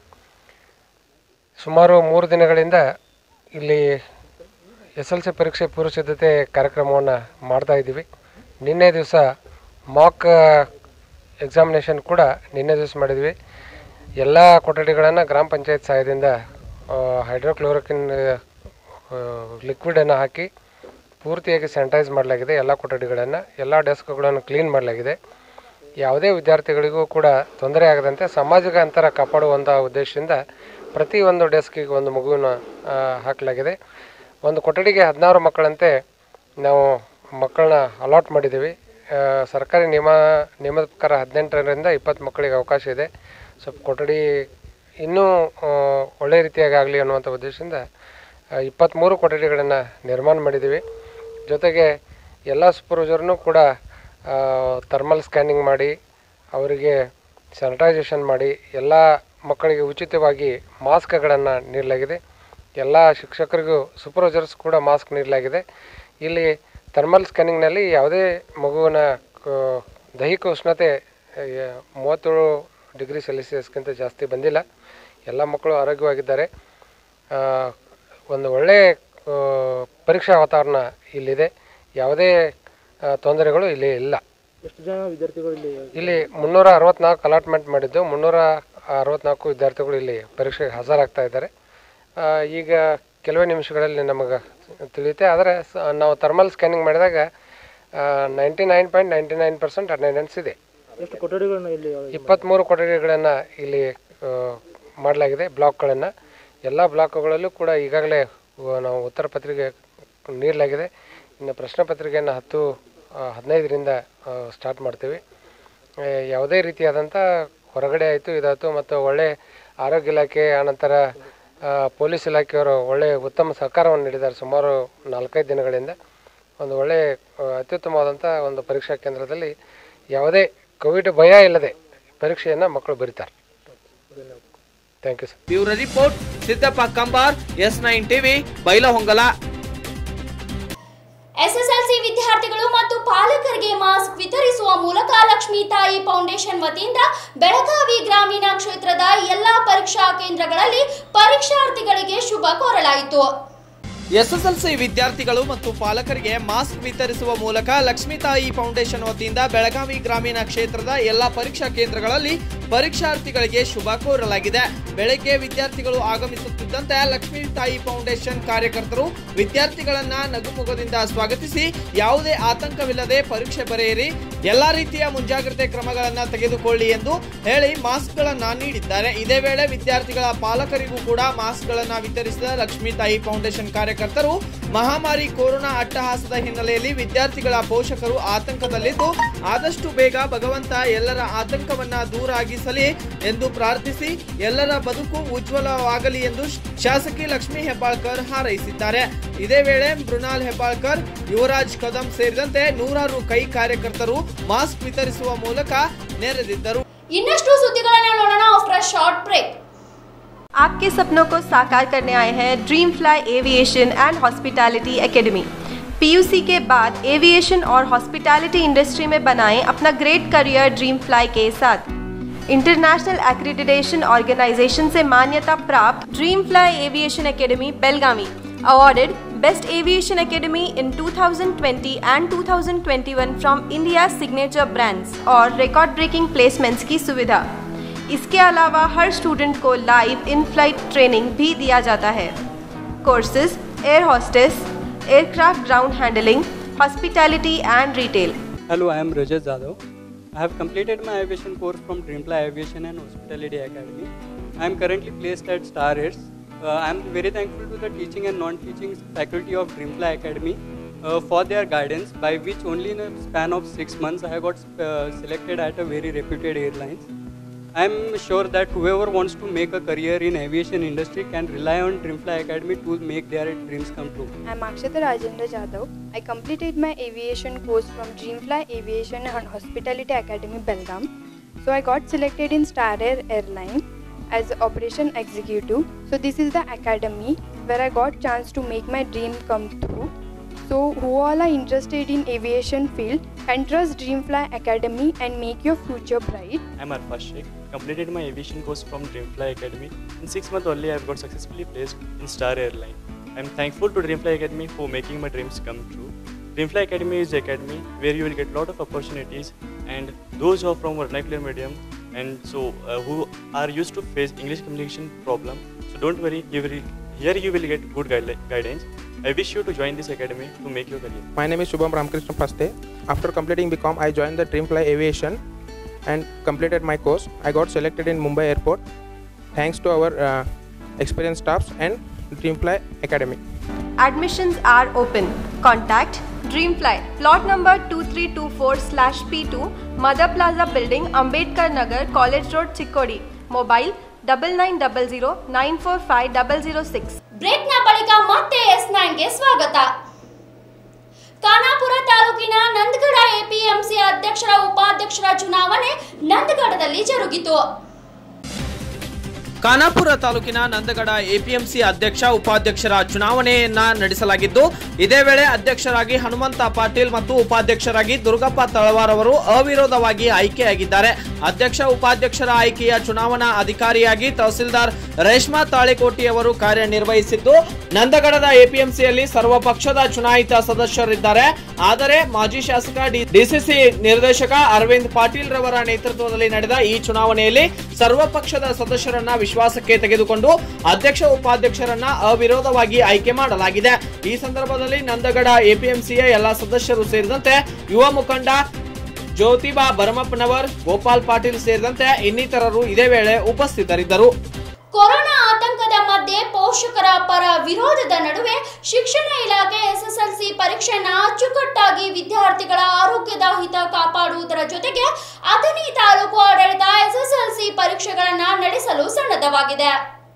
ಸುಮಾರು ಮೂರು ದಿನಗಳಿಂದ ಇಲ್ಲಿ ಎಸ್ ಎಲ್ ಸಿ ಪರೀಕ್ಷೆ ಪೂರ್ವ ಸಿದ್ಧತೆ ಕಾರ್ಯಕ್ರಮವನ್ನು ಮಾಡ್ತಾಯಿದ್ದೀವಿ. ನಿನ್ನೆ ದಿವಸ ಮಾಕ್ ಎಕ್ಸಾಮಿನೇಷನ್ ಕೂಡ ನಿನ್ನೆ ದಿವಸ ಮಾಡಿದ್ವಿ. ಎಲ್ಲ ಕೊಠಡಿಗಳನ್ನು ಗ್ರಾಮ ಪಂಚಾಯತ್ ಸಹಾಯದಿಂದ ಹೈಡ್ರೋಕ್ಲೋರೋಕಿನ್ ಲಿಕ್ವಿಡನ್ನು ಹಾಕಿ ಪೂರ್ತಿಯಾಗಿ ಸ್ಯಾನಿಟೈಸ್ ಮಾಡಲಾಗಿದೆ. ಎಲ್ಲ ಕೊಠಡಿಗಳನ್ನು, ಎಲ್ಲ ಡೆಸ್ಕ್ಗಳನ್ನು ಕ್ಲೀನ್ ಮಾಡಲಾಗಿದೆ. ಯಾವುದೇ ವಿದ್ಯಾರ್ಥಿಗಳಿಗೂ ಕೂಡ ತೊಂದರೆ ಆಗದಂತೆ ಸಾಮಾಜಿಕ ಅಂತರ ಕಾಪಾಡುವಂಥ ಉದ್ದೇಶದಿಂದ ಪ್ರತಿಯೊಂದು ಡೆಸ್ಕಿಗೆ ಒಂದು ಮಗುವನ್ನು ಹಾಕಲಾಗಿದೆ. ಒಂದು ಕೊಠಡಿಗೆ ಹದಿನಾರು ಮಕ್ಕಳಂತೆ ನಾವು ಮಕ್ಕಳನ್ನ ಅಲಾಟ್ ಮಾಡಿದ್ದೀವಿ. ಸರ್ಕಾರಿ ನಿಯಮ ನಿಯಮದ ಪ್ರಕಾರ ಹದಿನೆಂಟರಿಂದ ಇಪ್ಪತ್ತು ಮಕ್ಕಳಿಗೆ ಅವಕಾಶ ಇದೆ. ಸ್ವಲ್ಪ ಕೊಠಡಿ ಇನ್ನೂ ಒಳ್ಳೆಯ ರೀತಿಯಾಗಿ ಆಗಲಿ ಅನ್ನುವಂಥ ಉದ್ದೇಶದಿಂದ ಇಪ್ಪತ್ತ್ಮೂರು ಕೊಠಡಿಗಳನ್ನು ನಿರ್ಮಾಣ ಮಾಡಿದ್ದೀವಿ. ಜೊತೆಗೆ ಎಲ್ಲ ಸೂಪರ್ವೈಸರ್ನೂ ಕೂಡ ಥರ್ಮಲ್ ಸ್ಕ್ಯಾನಿಂಗ್ ಮಾಡಿ ಅವರಿಗೆ ಸ್ಯಾನಿಟೈಸೇಷನ್ ಮಾಡಿ ಎಲ್ಲ ಮಕ್ಕಳಿಗೆ ಉಚಿತವಾಗಿ ಮಾಸ್ಕ್ಗಳನ್ನು ನೀಡಲಾಗಿದೆ. ಎಲ್ಲ ಶಿಕ್ಷಕರಿಗೂ ಸೂಪರ್ವೈಸರ್ಸ್ ಕೂಡ ಮಾಸ್ಕ್ ನೀಡಲಾಗಿದೆ. ಇಲ್ಲಿ ಥರ್ಮಲ್ ಸ್ಕ್ಯಾನಿಂಗ್ನಲ್ಲಿ ಯಾವುದೇ ಮಗುವಿನ ದೈಹಿಕ ಉಷ್ಣತೆ ಮೂವತ್ತೇಳು ಡಿಗ್ರಿ ಸೆಲ್ಸಿಯಸ್ಗಿಂತ ಜಾಸ್ತಿ ಬಂದಿಲ್ಲ. ಎಲ್ಲ ಮಕ್ಕಳು ಆರೋಗ್ಯವಾಗಿದ್ದಾರೆ. ಒಂದು ಒಳ್ಳೆಯ ಪರೀಕ್ಷಾ ವಾತಾವರಣ ಇಲ್ಲಿದೆ. ಯಾವುದೇ ತೊಂದರೆಗಳು ಇಲ್ಲಿ ಇಲ್ಲ. ಎಷ್ಟು ಜನ ವಿದ್ಯಾರ್ಥಿಗಳು ಇಲ್ಲಿ ಇಲ್ಲಿ ಮುನ್ನೂರ ಅರವತ್ತ್ನಾಲ್ಕು ಅಲಾಟ್ಮೆಂಟ್ ಮಾಡಿದ್ದು ಮುನ್ನೂರ ಅರವತ್ತ್ನಾಲ್ಕು ವಿದ್ಯಾರ್ಥಿಗಳು ಇಲ್ಲಿ ಪರೀಕ್ಷೆಗೆ ಹಾಜರಾಗ್ತಾ ಇದ್ದಾರೆ. ಈಗ ಕೆಲವೇ ನಿಮಿಷಗಳಲ್ಲಿ ನಮಗೆ ತಿಳಿಯುತ್ತೆ. ಆದರೆ ನಾವು ಥರ್ಮಲ್ ಸ್ಕ್ಯಾನಿಂಗ್ ಮಾಡಿದಾಗ ninety nine point ninety nine percent attendance ಇದೆ. ಎಷ್ಟು ಕೊಠಡಿಗಳನ್ನು ಇಲ್ಲಿ ಇಪ್ಪತ್ತ್ಮೂರು ಕೊಠಡಿಗಳನ್ನು ಇಲ್ಲಿ ಮಾಡಲಾಗಿದೆ. ಬ್ಲಾಕ್ಗಳನ್ನು ಎಲ್ಲ ಬ್ಲಾಕ್ಗಳಲ್ಲೂ ಕೂಡ ಈಗಾಗಲೇ ನಾವು ಉತ್ತರ ಪತ್ರಿಕೆ ನೀಡಲಾಗಿದೆ. ಇನ್ನು ಪ್ರಶ್ನೆ ಪತ್ರಿಕೆಯನ್ನು ಹತ್ತು ಹದಿನೈದರಿಂದ ಸ್ಟಾರ್ಟ್ ಮಾಡ್ತೀವಿ. ಯಾವುದೇ ರೀತಿಯಾದಂಥ ಹೊರಗಡೆ ಆಯಿತು ಇದಾಯಿತು ಮತ್ತು ಒಳ್ಳೆಯ ಆರೋಗ್ಯ ಇಲಾಖೆ ಆನಂತರ ಪೊಲೀಸ್ ಇಲಾಖೆಯವರು ಒಳ್ಳೆಯ ಉತ್ತಮ ಸಹಕಾರವನ್ನು ನೀಡಿದ್ದಾರೆ. ಸುಮಾರು ನಾಲ್ಕೈದು ದಿನಗಳಿಂದ ಒಂದು ಒಳ್ಳೆಯ ಅತ್ಯುತ್ತಮವಾದಂಥ ಒಂದು ಪರೀಕ್ಷಾ ಕೇಂದ್ರದಲ್ಲಿ ಯಾವುದೇ ಕೋವಿಡ್ ಭಯ ಇಲ್ಲದೆ ಪರೀಕ್ಷೆಯನ್ನು ಮಕ್ಕಳು ಬರೀತಾರೆ. Thank you sir. Bureau report Siddappa Kambar, S nine TV, Bailhongal. SSLC ವಿದ್ಯಾರ್ಥಿಗಳು ಮತ್ತು ಪಾಲಕರಿಗೆ ಮಾಸ್ಕ್ ವಿತರಿಸುವ ಮೂಲಕ ಲಕ್ಷ್ಮೀ ತಾಯಿ ಫೌಂಡೇಶನ್ ವತಿಯಿಂದ ಬೆಳಗಾವಿ ಗ್ರಾಮೀಣ ಕ್ಷೇತ್ರದ ಎಲ್ಲಾ ಪರೀಕ್ಷಾ ಕೇಂದ್ರಗಳಲ್ಲಿ ಪರೀಕ್ಷಾರ್ಥಿಗಳಿಗೆ ಶುಭ ಕೋರಲಾಯಿತು. ಎಸ್ಎಸ್ಎಲ್ಸಿ ವಿದ್ಯಾರ್ಥಿಗಳು ಮತ್ತು ಪಾಲಕರಿಗೆ ಮಾಸ್ಕ್ ವಿತರಿಸುವ ಮೂಲಕ ಲಕ್ಷ್ಮೀ ತಾಯಿ ಫೌಂಡೇಶನ್ ವತಿಯಿಂದ ಬೆಳಗಾವಿ ಗ್ರಾಮೀಣ ಕ್ಷೇತ್ರದ ಎಲ್ಲಾ ಪರೀಕ್ಷಾ ಕೇಂದ್ರಗಳಲ್ಲಿ ಪರೀಕ್ಷಾರ್ಥಿಗಳಿಗೆ ಶುಭ ಕೋರಲಾಗಿದೆ. ಬೆಳಗ್ಗೆ ವಿದ್ಯಾರ್ಥಿಗಳು ಆಗಮಿಸುತ್ತಿದ್ದಂತೆ ಲಕ್ಷ್ಮೀ ತಾಯಿ ಫೌಂಡೇಶನ್ ಕಾರ್ಯಕರ್ತರು ವಿದ್ಯಾರ್ಥಿಗಳನ್ನ ನಗುಮುಖದಿಂದ ಸ್ವಾಗತಿಸಿ ಯಾವುದೇ ಆತಂಕವಿಲ್ಲದೆ ಪರೀಕ್ಷೆ ಬರೆಯಿರಿ, ಎಲ್ಲಾ ರೀತಿಯ ಮುಂಜಾಗ್ರತೆ ಕ್ರಮಗಳನ್ನು ತೆಗೆದುಕೊಳ್ಳಿ ಎಂದು ಹೇಳಿ ಮಾಸ್ಕ್ಗಳನ್ನ ನೀಡಿದ್ದಾರೆ. ಇದೇ ವೇಳೆ ವಿದ್ಯಾರ್ಥಿಗಳ ಪಾಲಕರಿಗೂ ಕೂಡ ಮಾಸ್ಕ್ಗಳನ್ನ ವಿತರಿಸಿದ ಲಕ್ಷ್ಮೀ ತಾಯಿ ಫೌಂಡೇಶನ್ ಕಾರ್ಯಕರ್ತರು ಮಹಾಮಾರಿ ಕೊರೋನಾ ಅಟ್ಟಹಾಸದ ಹಿನ್ನೆಲೆಯಲ್ಲಿ ವಿದ್ಯಾರ್ಥಿಗಳ ಪೋಷಕರು ಆತಂಕದಲ್ಲಿದ್ದು ಆದಷ್ಟು ಬೇಗ ಭಗವಂತ ಎಲ್ಲರ ಆತಂಕವನ್ನ ದೂರಾಗಿಸಲಿ ಎಂದು ಪ್ರಾರ್ಥಿಸಿ ಎಲ್ಲರ ಬದುಕು ಉಜ್ವಲವಾಗಲಿ ಎಂದು ಶಾಸಕಿ ಲಕ್ಷ್ಮೀ ಹೆಬ್ಬಾಳ್ಕರ್ ಹಾರೈಸಿದ್ದಾರೆ. ಇದೇ ವೇಳೆ ಮೃಣಾಲ್ ಹೆಬ್ಬಾಳ್ಕರ್, ಯುವರಾಜ್ ಕದಂ ಸೇರಿದಂತೆ ನೂರಾರು ಕೈ ಕಾರ್ಯಕರ್ತರು ಮಾಸ್ಕ್ ವಿತರಿಸುವ ಮೂಲಕ ನೆರೆದಿದ್ದರು. ಇನ್ನಷ್ಟು ಸುದ್ದಿಗಳನ್ನು ನೋಡೋಣ ಆಫ್ಟರ್ ಶಾರ್ಟ್ ಬ್ರೇಕ್. आपके सपनों को साकार करने आए हैं dream fly aviation and hospitality academy. PUC के बाद एविएशन और हॉस्पिटैलिटी इंडस्ट्री में बनाएं अपना ग्रेट करियर ड्रीम फ्लाई के साथ। इंटरनेशनल एक्रेडिटेशन ऑर्गेनाइजेशन से मान्यता प्राप्त dream fly aviation academy Belagavi awarded Best Aviation Academy in two thousand twenty and two thousand twenty-one from India's signature brands और रिकॉर्ड ब्रेकिंग प्लेसमेंट्स की सुविधा। इसके अलावा हर स्टूडेंट को लाइव इन फ्लाइट ट्रेनिंग भी दिया जाता है। Courses air hostess, aircraft ground handling, hospitality and retail. Hello, I am Rajesh Jadhav. I have completed my aviation course from Dreamfly Aviation and Hospitality Academy. I am currently placed at Star Airs. Uh, I am very thankful to the teaching and non-teaching faculty of Dreamfly Academy uh, for their guidance, by which only in a span of six months I have got uh, selected at a very reputed airlines. I am sure that whoever wants to make a career in aviation industry can rely on Dreamfly Academy to make their dreams come true. I am Akshata Rajendra Jadhav. I completed my aviation course from Dreamfly Aviation and Hospitality Academy, Belgaum. So I got selected in Star Air Airline as operation executive. So this is the academy where I got chance to make my dream come true. So who all are interested in aviation field can trust Dreamfly Academy and make your future bright. I am Arfaz Sheikh. Completed my aviation course from Dreamfly Academy. In six months only I have got successfully placed in Star Airline. I am thankful to Dreamfly Academy for making my dreams come true. Dreamfly Academy is the academy where you will get a lot of opportunities, and those who are from vernacular medium and so uh, who are used to face English communication problem, so don't worry, you will, here you will get good guide, guidance. I wish you to join this academy to make your career. My name is Shubham Ramakrishna Paste. After completing B Com, I joined the Dreamfly Aviation and completed my course. I got selected in Mumbai Airport thanks to our uh, experienced staffs and Dreamfly Academy. Admissions are open. Contact Dreamfly, plot number two three two four slash P two, Mother Plaza Building, Ambedkar Nagar, College Road, Chikkodi. Mobile double nine double zero nine four five double zero six. Break ನ ಬಳಿಕ ಮತ್ತೆ S nine ಗೆ ಸ್ವಾಗತ. ಖಾನಾಪುರ ತಾಲೂಕಿನ Nandagad APMC ಅಧ್ಯಕ್ಷರ ಉಪಾಧ್ಯಕ್ಷರ ಚುನಾವಣೆ ನಂದಗಡದಲ್ಲಿ ಜರುಗಿತು. ಖಾನಾಪುರ ತಾಲೂಕಿನ ನಂದಗಡ ಎಪಿಎಂಸಿ ಅಧ್ಯಕ್ಷ ಉಪಾಧ್ಯಕ್ಷರ ಚುನಾವಣೆಯನ್ನ ನಡೆಸಲಾಗಿದ್ದು, ಇದೇ ವೇಳೆ ಅಧ್ಯಕ್ಷರಾಗಿ ಹನುಮಂತ ಪಾಟೀಲ್ ಮತ್ತು ಉಪಾಧ್ಯಕ್ಷರಾಗಿ ದುರ್ಗಪ್ಪ ತಳವಾರ್ ಅವರು ಅವಿರೋಧವಾಗಿ ಆಯ್ಕೆಯಾಗಿದ್ದಾರೆ. ಅಧ್ಯಕ್ಷ ಉಪಾಧ್ಯಕ್ಷರ ಆಯ್ಕೆಯ ಚುನಾವಣಾ ಅಧಿಕಾರಿಯಾಗಿ ತಹಸೀಲ್ದಾರ್ ರೇಷ್ಮಾ ತಾಳಿಕೋಟಿ ಅವರು ಕಾರ್ಯನಿರ್ವಹಿಸಿದ್ದು, ನಂದಗಡದ ಎಪಿಎಂಸಿಯಲ್ಲಿ ಸರ್ವ ಪಕ್ಷದ ಚುನಾಯಿತ ಸದಸ್ಯರಿದ್ದಾರೆ. ಆದರೆ ಮಾಜಿ ಶಾಸಕ ಡಿಸಿಸಿ ನಿರ್ದೇಶಕ ಅರವಿಂದ್ ಪಾಟೀಲ್ ರವರ ನೇತೃತ್ವದಲ್ಲಿ ನಡೆದ ಈ ಚುನಾವಣೆಯಲ್ಲಿ ಸರ್ವ ಪಕ್ಷದ ಸದಸ್ಯರನ್ನ ವಿಶ್ವಾಸಕ್ಕೆ ತೆಗೆದುಕೊಂಡು ಅಧ್ಯಕ್ಷ ಉಪಾಧ್ಯಕ್ಷರನ್ನ ಅವಿರೋಧವಾಗಿ ಆಯ್ಕೆ ಮಾಡಲಾಗಿದೆ. ಈ ಸಂದರ್ಭದಲ್ಲಿ ನಂದಗಡ ಎಪಿಎಂಸಿಯ ಎಲ್ಲಾ ಸದಸ್ಯರು ಸೇರಿದಂತೆ ಯುವ ಮುಖಂಡ ಜ್ಯೋತಿಬಾ ಭರಮಪ್ಪನವರ್, ಗೋಪಾಲ್ ಪಾಟೀಲ್ ಸೇರಿದಂತೆ ಇನ್ನಿತರರು ಇದೇ ವೇಳೆ ಉಪಸ್ಥಿತರಿದ್ದರು. ಕೊರೋನಾ ಆತಂಕದ ಮಧ್ಯೆ ಪೋಷಕರ ಪರ ವಿರೋಧದ ನಡುವೆ ಶಿಕ್ಷಣ ಇಲಾಖೆ ಎಸ್ಎಸ್ಎಲ್ಸಿ ಪರೀಕ್ಷೆಯನ್ನು ಅಚ್ಚುಕಟ್ಟಾಗಿ ವಿದ್ಯಾರ್ಥಿಗಳ ಆರೋಗ್ಯದ ಹಿತ ಕಾಪಾಡುವುದರ ಜೊತೆಗೆ ಅಥಣಿ ತಾಲೂಕು ಆಡಳಿತ ಎಸ್ಎಸ್ಎಲ್ಸಿ ಪರೀಕ್ಷೆಗಳನ್ನು ನಡೆಸಲು ಸನ್ನದ್ಧವಾಗಿದೆ.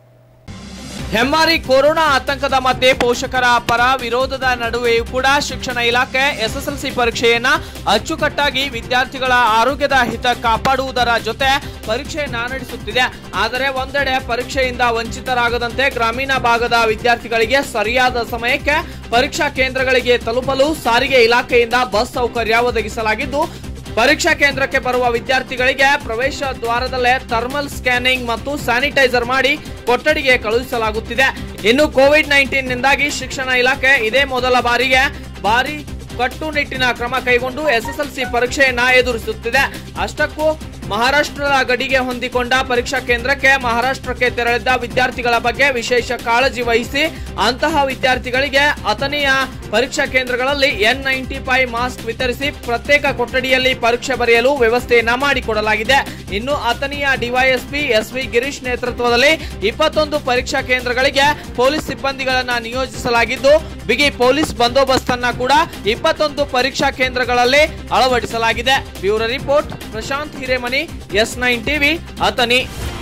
ಹೆಮ್ಮಾರಿ ಕೊರೋನಾ ಆತಂಕದ ಮಧ್ಯೆ ಪೋಷಕರ ಪರ ವಿರೋಧದ ನಡುವೆಯೂ ಕೂಡ ಶಿಕ್ಷಣ ಇಲಾಖೆ ಎಸ್ಎಸ್ಎಲ್ಸಿ ಪರೀಕ್ಷೆಯನ್ನ ಅಚ್ಚುಕಟ್ಟಾಗಿ ವಿದ್ಯಾರ್ಥಿಗಳ ಆರೋಗ್ಯದ ಹಿತ ಕಾಪಾಡುವುದರ ಜೊತೆ ಪರೀಕ್ಷೆಯನ್ನ ನಡೆಸುತ್ತಿದೆ. ಆದರೆ ಒಂದೆಡೆ ಪರೀಕ್ಷೆಯಿಂದ ವಂಚಿತರಾಗದಂತೆ ಗ್ರಾಮೀಣ ಭಾಗದ ವಿದ್ಯಾರ್ಥಿಗಳಿಗೆ ಸರಿಯಾದ ಸಮಯಕ್ಕೆ ಪರೀಕ್ಷಾ ಕೇಂದ್ರಗಳಿಗೆ ತಲುಪಲು ಸಾರಿಗೆ ಇಲಾಖೆಯಿಂದ ಬಸ್ ಸೌಕರ್ಯ ಒದಗಿಸಲಾಗಿದ್ದು, ಪರೀಕ್ಷಾ ಕೇಂದ್ರಕ್ಕೆ ಬರುವ ವಿದ್ಯಾರ್ಥಿಗಳಿಗೆ ಪ್ರವೇಶ ದ್ವಾರದಲ್ಲೇ ಥರ್ಮಲ್ ಸ್ಕ್ಯಾನಿಂಗ್ ಮತ್ತು ಸ್ಯಾನಿಟೈಸರ್ ಮಾಡಿ ಕೊಠಡಿಗೆ ಕಳುಹಿಸಲಾಗುತ್ತಿದೆ. ಇನ್ನು ಕೋವಿಡ್ ನೈನ್ಟೀನ್ ನಿಂದಾಗಿ ಶಿಕ್ಷಣ ಇಲಾಖೆ ಇದೇ ಮೊದಲ ಬಾರಿಗೆ ಭಾರಿ ಕಟ್ಟುನಿಟ್ಟಿನ ಕ್ರಮ ಕೈಗೊಂಡು ಎಸ್ಎಸ್ಎಲ್ಸಿ ಪರೀಕ್ಷೆಯನ್ನ ಎದುರಿಸುತ್ತಿದೆ. ಅಷ್ಟಕ್ಕೂ ಮಹಾರಾಷ್ಟ್ರದ ಗಡಿಗೆ ಹೊಂದಿಕೊಂಡ ಪರೀಕ್ಷಾ ಕೇಂದ್ರಕ್ಕೆ ಮಹಾರಾಷ್ಟ್ರಕ್ಕೆ ತೆರಳಿದ್ದ ವಿದ್ಯಾರ್ಥಿಗಳ ಬಗ್ಗೆ ವಿಶೇಷ ಕಾಳಜಿ ವಹಿಸಿ ಅಂತಹ ವಿದ್ಯಾರ್ಥಿಗಳಿಗೆ ಅಥಣಿಯ ಪರೀಕ್ಷಾ ಕೇಂದ್ರಗಳಲ್ಲಿ ಎನ್ ನೈಂಟಿ ಫೈವ್ ಮಾಸ್ಕ್ ವಿತರಿಸಿ ಪ್ರತ್ಯೇಕ ಕೊಠಡಿಯಲ್ಲಿ ಪರೀಕ್ಷೆ ಬರೆಯಲು ವ್ಯವಸ್ಥೆಯನ್ನ ಮಾಡಿಕೊಡಲಾಗಿದೆ. ಇನ್ನು ಅಥಣಿಯ ಡಿವೈಎಸ್ಪಿ ಎಸ್ ವಿ ಗಿರೀಶ್ ನೇತೃತ್ವದಲ್ಲಿ ಇಪ್ಪತ್ತೊಂದು ಪರೀಕ್ಷಾ ಕೇಂದ್ರಗಳಿಗೆ ಪೊಲೀಸ್ ಸಿಬ್ಬಂದಿಗಳನ್ನ ನಿಯೋಜಿಸಲಾಗಿದ್ದು, ಬಿಗಿ ಪೊಲೀಸ್ ಬಂದೋಬಸ್ತ್ ಅನ್ನ ಕೂಡ ಇಪ್ಪತ್ತೊಂದು ಪರೀಕ್ಷಾ ಕೇಂದ್ರಗಳಲ್ಲಿ ಅಳವಡಿಸಲಾಗಿದೆ. Bureau report Prashant Hiremani, S nine TV, Athani.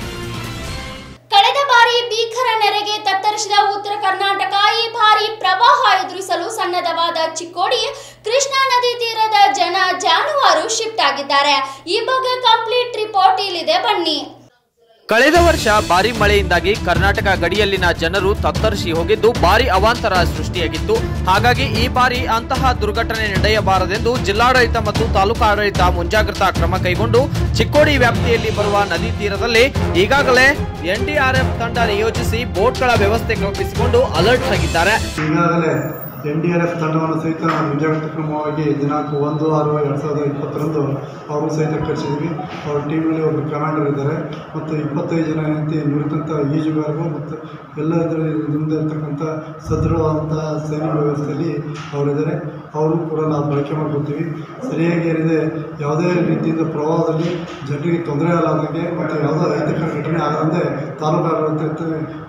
ಕಳೆದ ಬಾರಿ ಭೀಕರ ನೆರೆಗೆ ತತ್ತರಿಸಿದ ಉತ್ತರ ಕರ್ನಾಟಕ ಈ ಬಾರಿ ಪ್ರವಾಹ ಎದುರಿಸಲು ಸನ್ನದ್ಧವಾದ ಚಿಕ್ಕೋಡಿ ಕೃಷ್ಣಾ ನದಿ ತೀರದ ಜನ ಜಾನುವಾರು ಶಿಫ್ಟ್ ಆಗಿದ್ದಾರೆ. ಈ ಬಗ್ಗೆ ಕಂಪ್ಲೀಟ್ ರಿಪೋರ್ಟ್ ಇಲ್ಲಿದೆ, ಬನ್ನಿ. ಕಳೆದ ವರ್ಷ ಭಾರಿ ಮಳೆಯಿಂದಾಗಿ ಕರ್ನಾಟಕ ಗಡಿಯಲ್ಲಿನ ಜನರು ತತ್ತರಿಸಿ ಹೋಗಿದ್ದು ಭಾರಿ ಅವಾಂತರ ಸೃಷ್ಟಿಯಾಗಿತ್ತು. ಹಾಗಾಗಿ ಈ ಬಾರಿ ಅಂತಹ ದುರ್ಘಟನೆ ನಡೆಯಬಾರದೆಂದು ಜಿಲ್ಲಾಡಳಿತ ಮತ್ತು ತಾಲೂಕು ಆಡಳಿತ ಮುಂಜಾಗ್ರತಾ ಕ್ರಮ ಕೈಗೊಂಡು ಚಿಕ್ಕೋಡಿ ವ್ಯಾಪ್ತಿಯಲ್ಲಿ ಬರುವ ನದಿ ತೀರದಲ್ಲಿ ಈಗಾಗಲೇ ಎನ್ಡಿಆರ್ಎಫ್ ತಂಡ ನಿಯೋಜಿಸಿ ಬೋಟ್ಗಳ ವ್ಯವಸ್ಥೆ ಕಲ್ಪಿಸಿಕೊಂಡು ಅಲರ್ಟ್ ಆಗಿದ್ದಾರೆ. ಎನ್ ಡಿ ಆರ್ ಎಫ್ ತಂಡವನ್ನು ಸಹಿತ ಮುಂಜಾಗ್ರತಾ ಕ್ರಮವಾಗಿ ದಿನಾಂಕ ಒಂದು ಆರು ಎರಡು ಸಾವಿರದ ಇಪ್ಪತ್ತರಂದು ಅವರು ಸಹಿತ ಕಳಿಸಿದ್ವಿ. ಅವ್ರ ಟೀಮಲ್ಲಿ ಒಬ್ಬರು ಕಮಾಂಡರ್ ಇದ್ದಾರೆ ಮತ್ತು ಇಪ್ಪತ್ತೈದು ಜನ ಏನಂತೆ ನುರಿತಂಥ ಈಜುಗಾರರು ಮತ್ತು ಎಲ್ಲ ಇದರಿಂದ ಇರ್ತಕ್ಕಂಥ ಸದೃಢವಾದಂಥ ಸೈನಿಕ ವ್ಯವಸ್ಥೆಯಲ್ಲಿ ಅವರಿದ್ದಾರೆ. ಅವರು ಕೂಡ ನಾವು ಬಳಕೆ ಮಾಡ್ಕೊತೀವಿ. ಸರಿಯಾಗಿ ಏನಿದೆ ಯಾವುದೇ ರೀತಿಯಿಂದ ಪ್ರವಾಹದಲ್ಲಿ ಜನರಿಗೆ ತೊಂದರೆ ಆಗಲಾರ್ದಂಗೆ ಮತ್ತು ಯಾವುದೋ ಅಹಿತಕರ ಘಟನೆ ಆಗದಂತೆ ತಾಲೂಕು ಆಡಳಿತ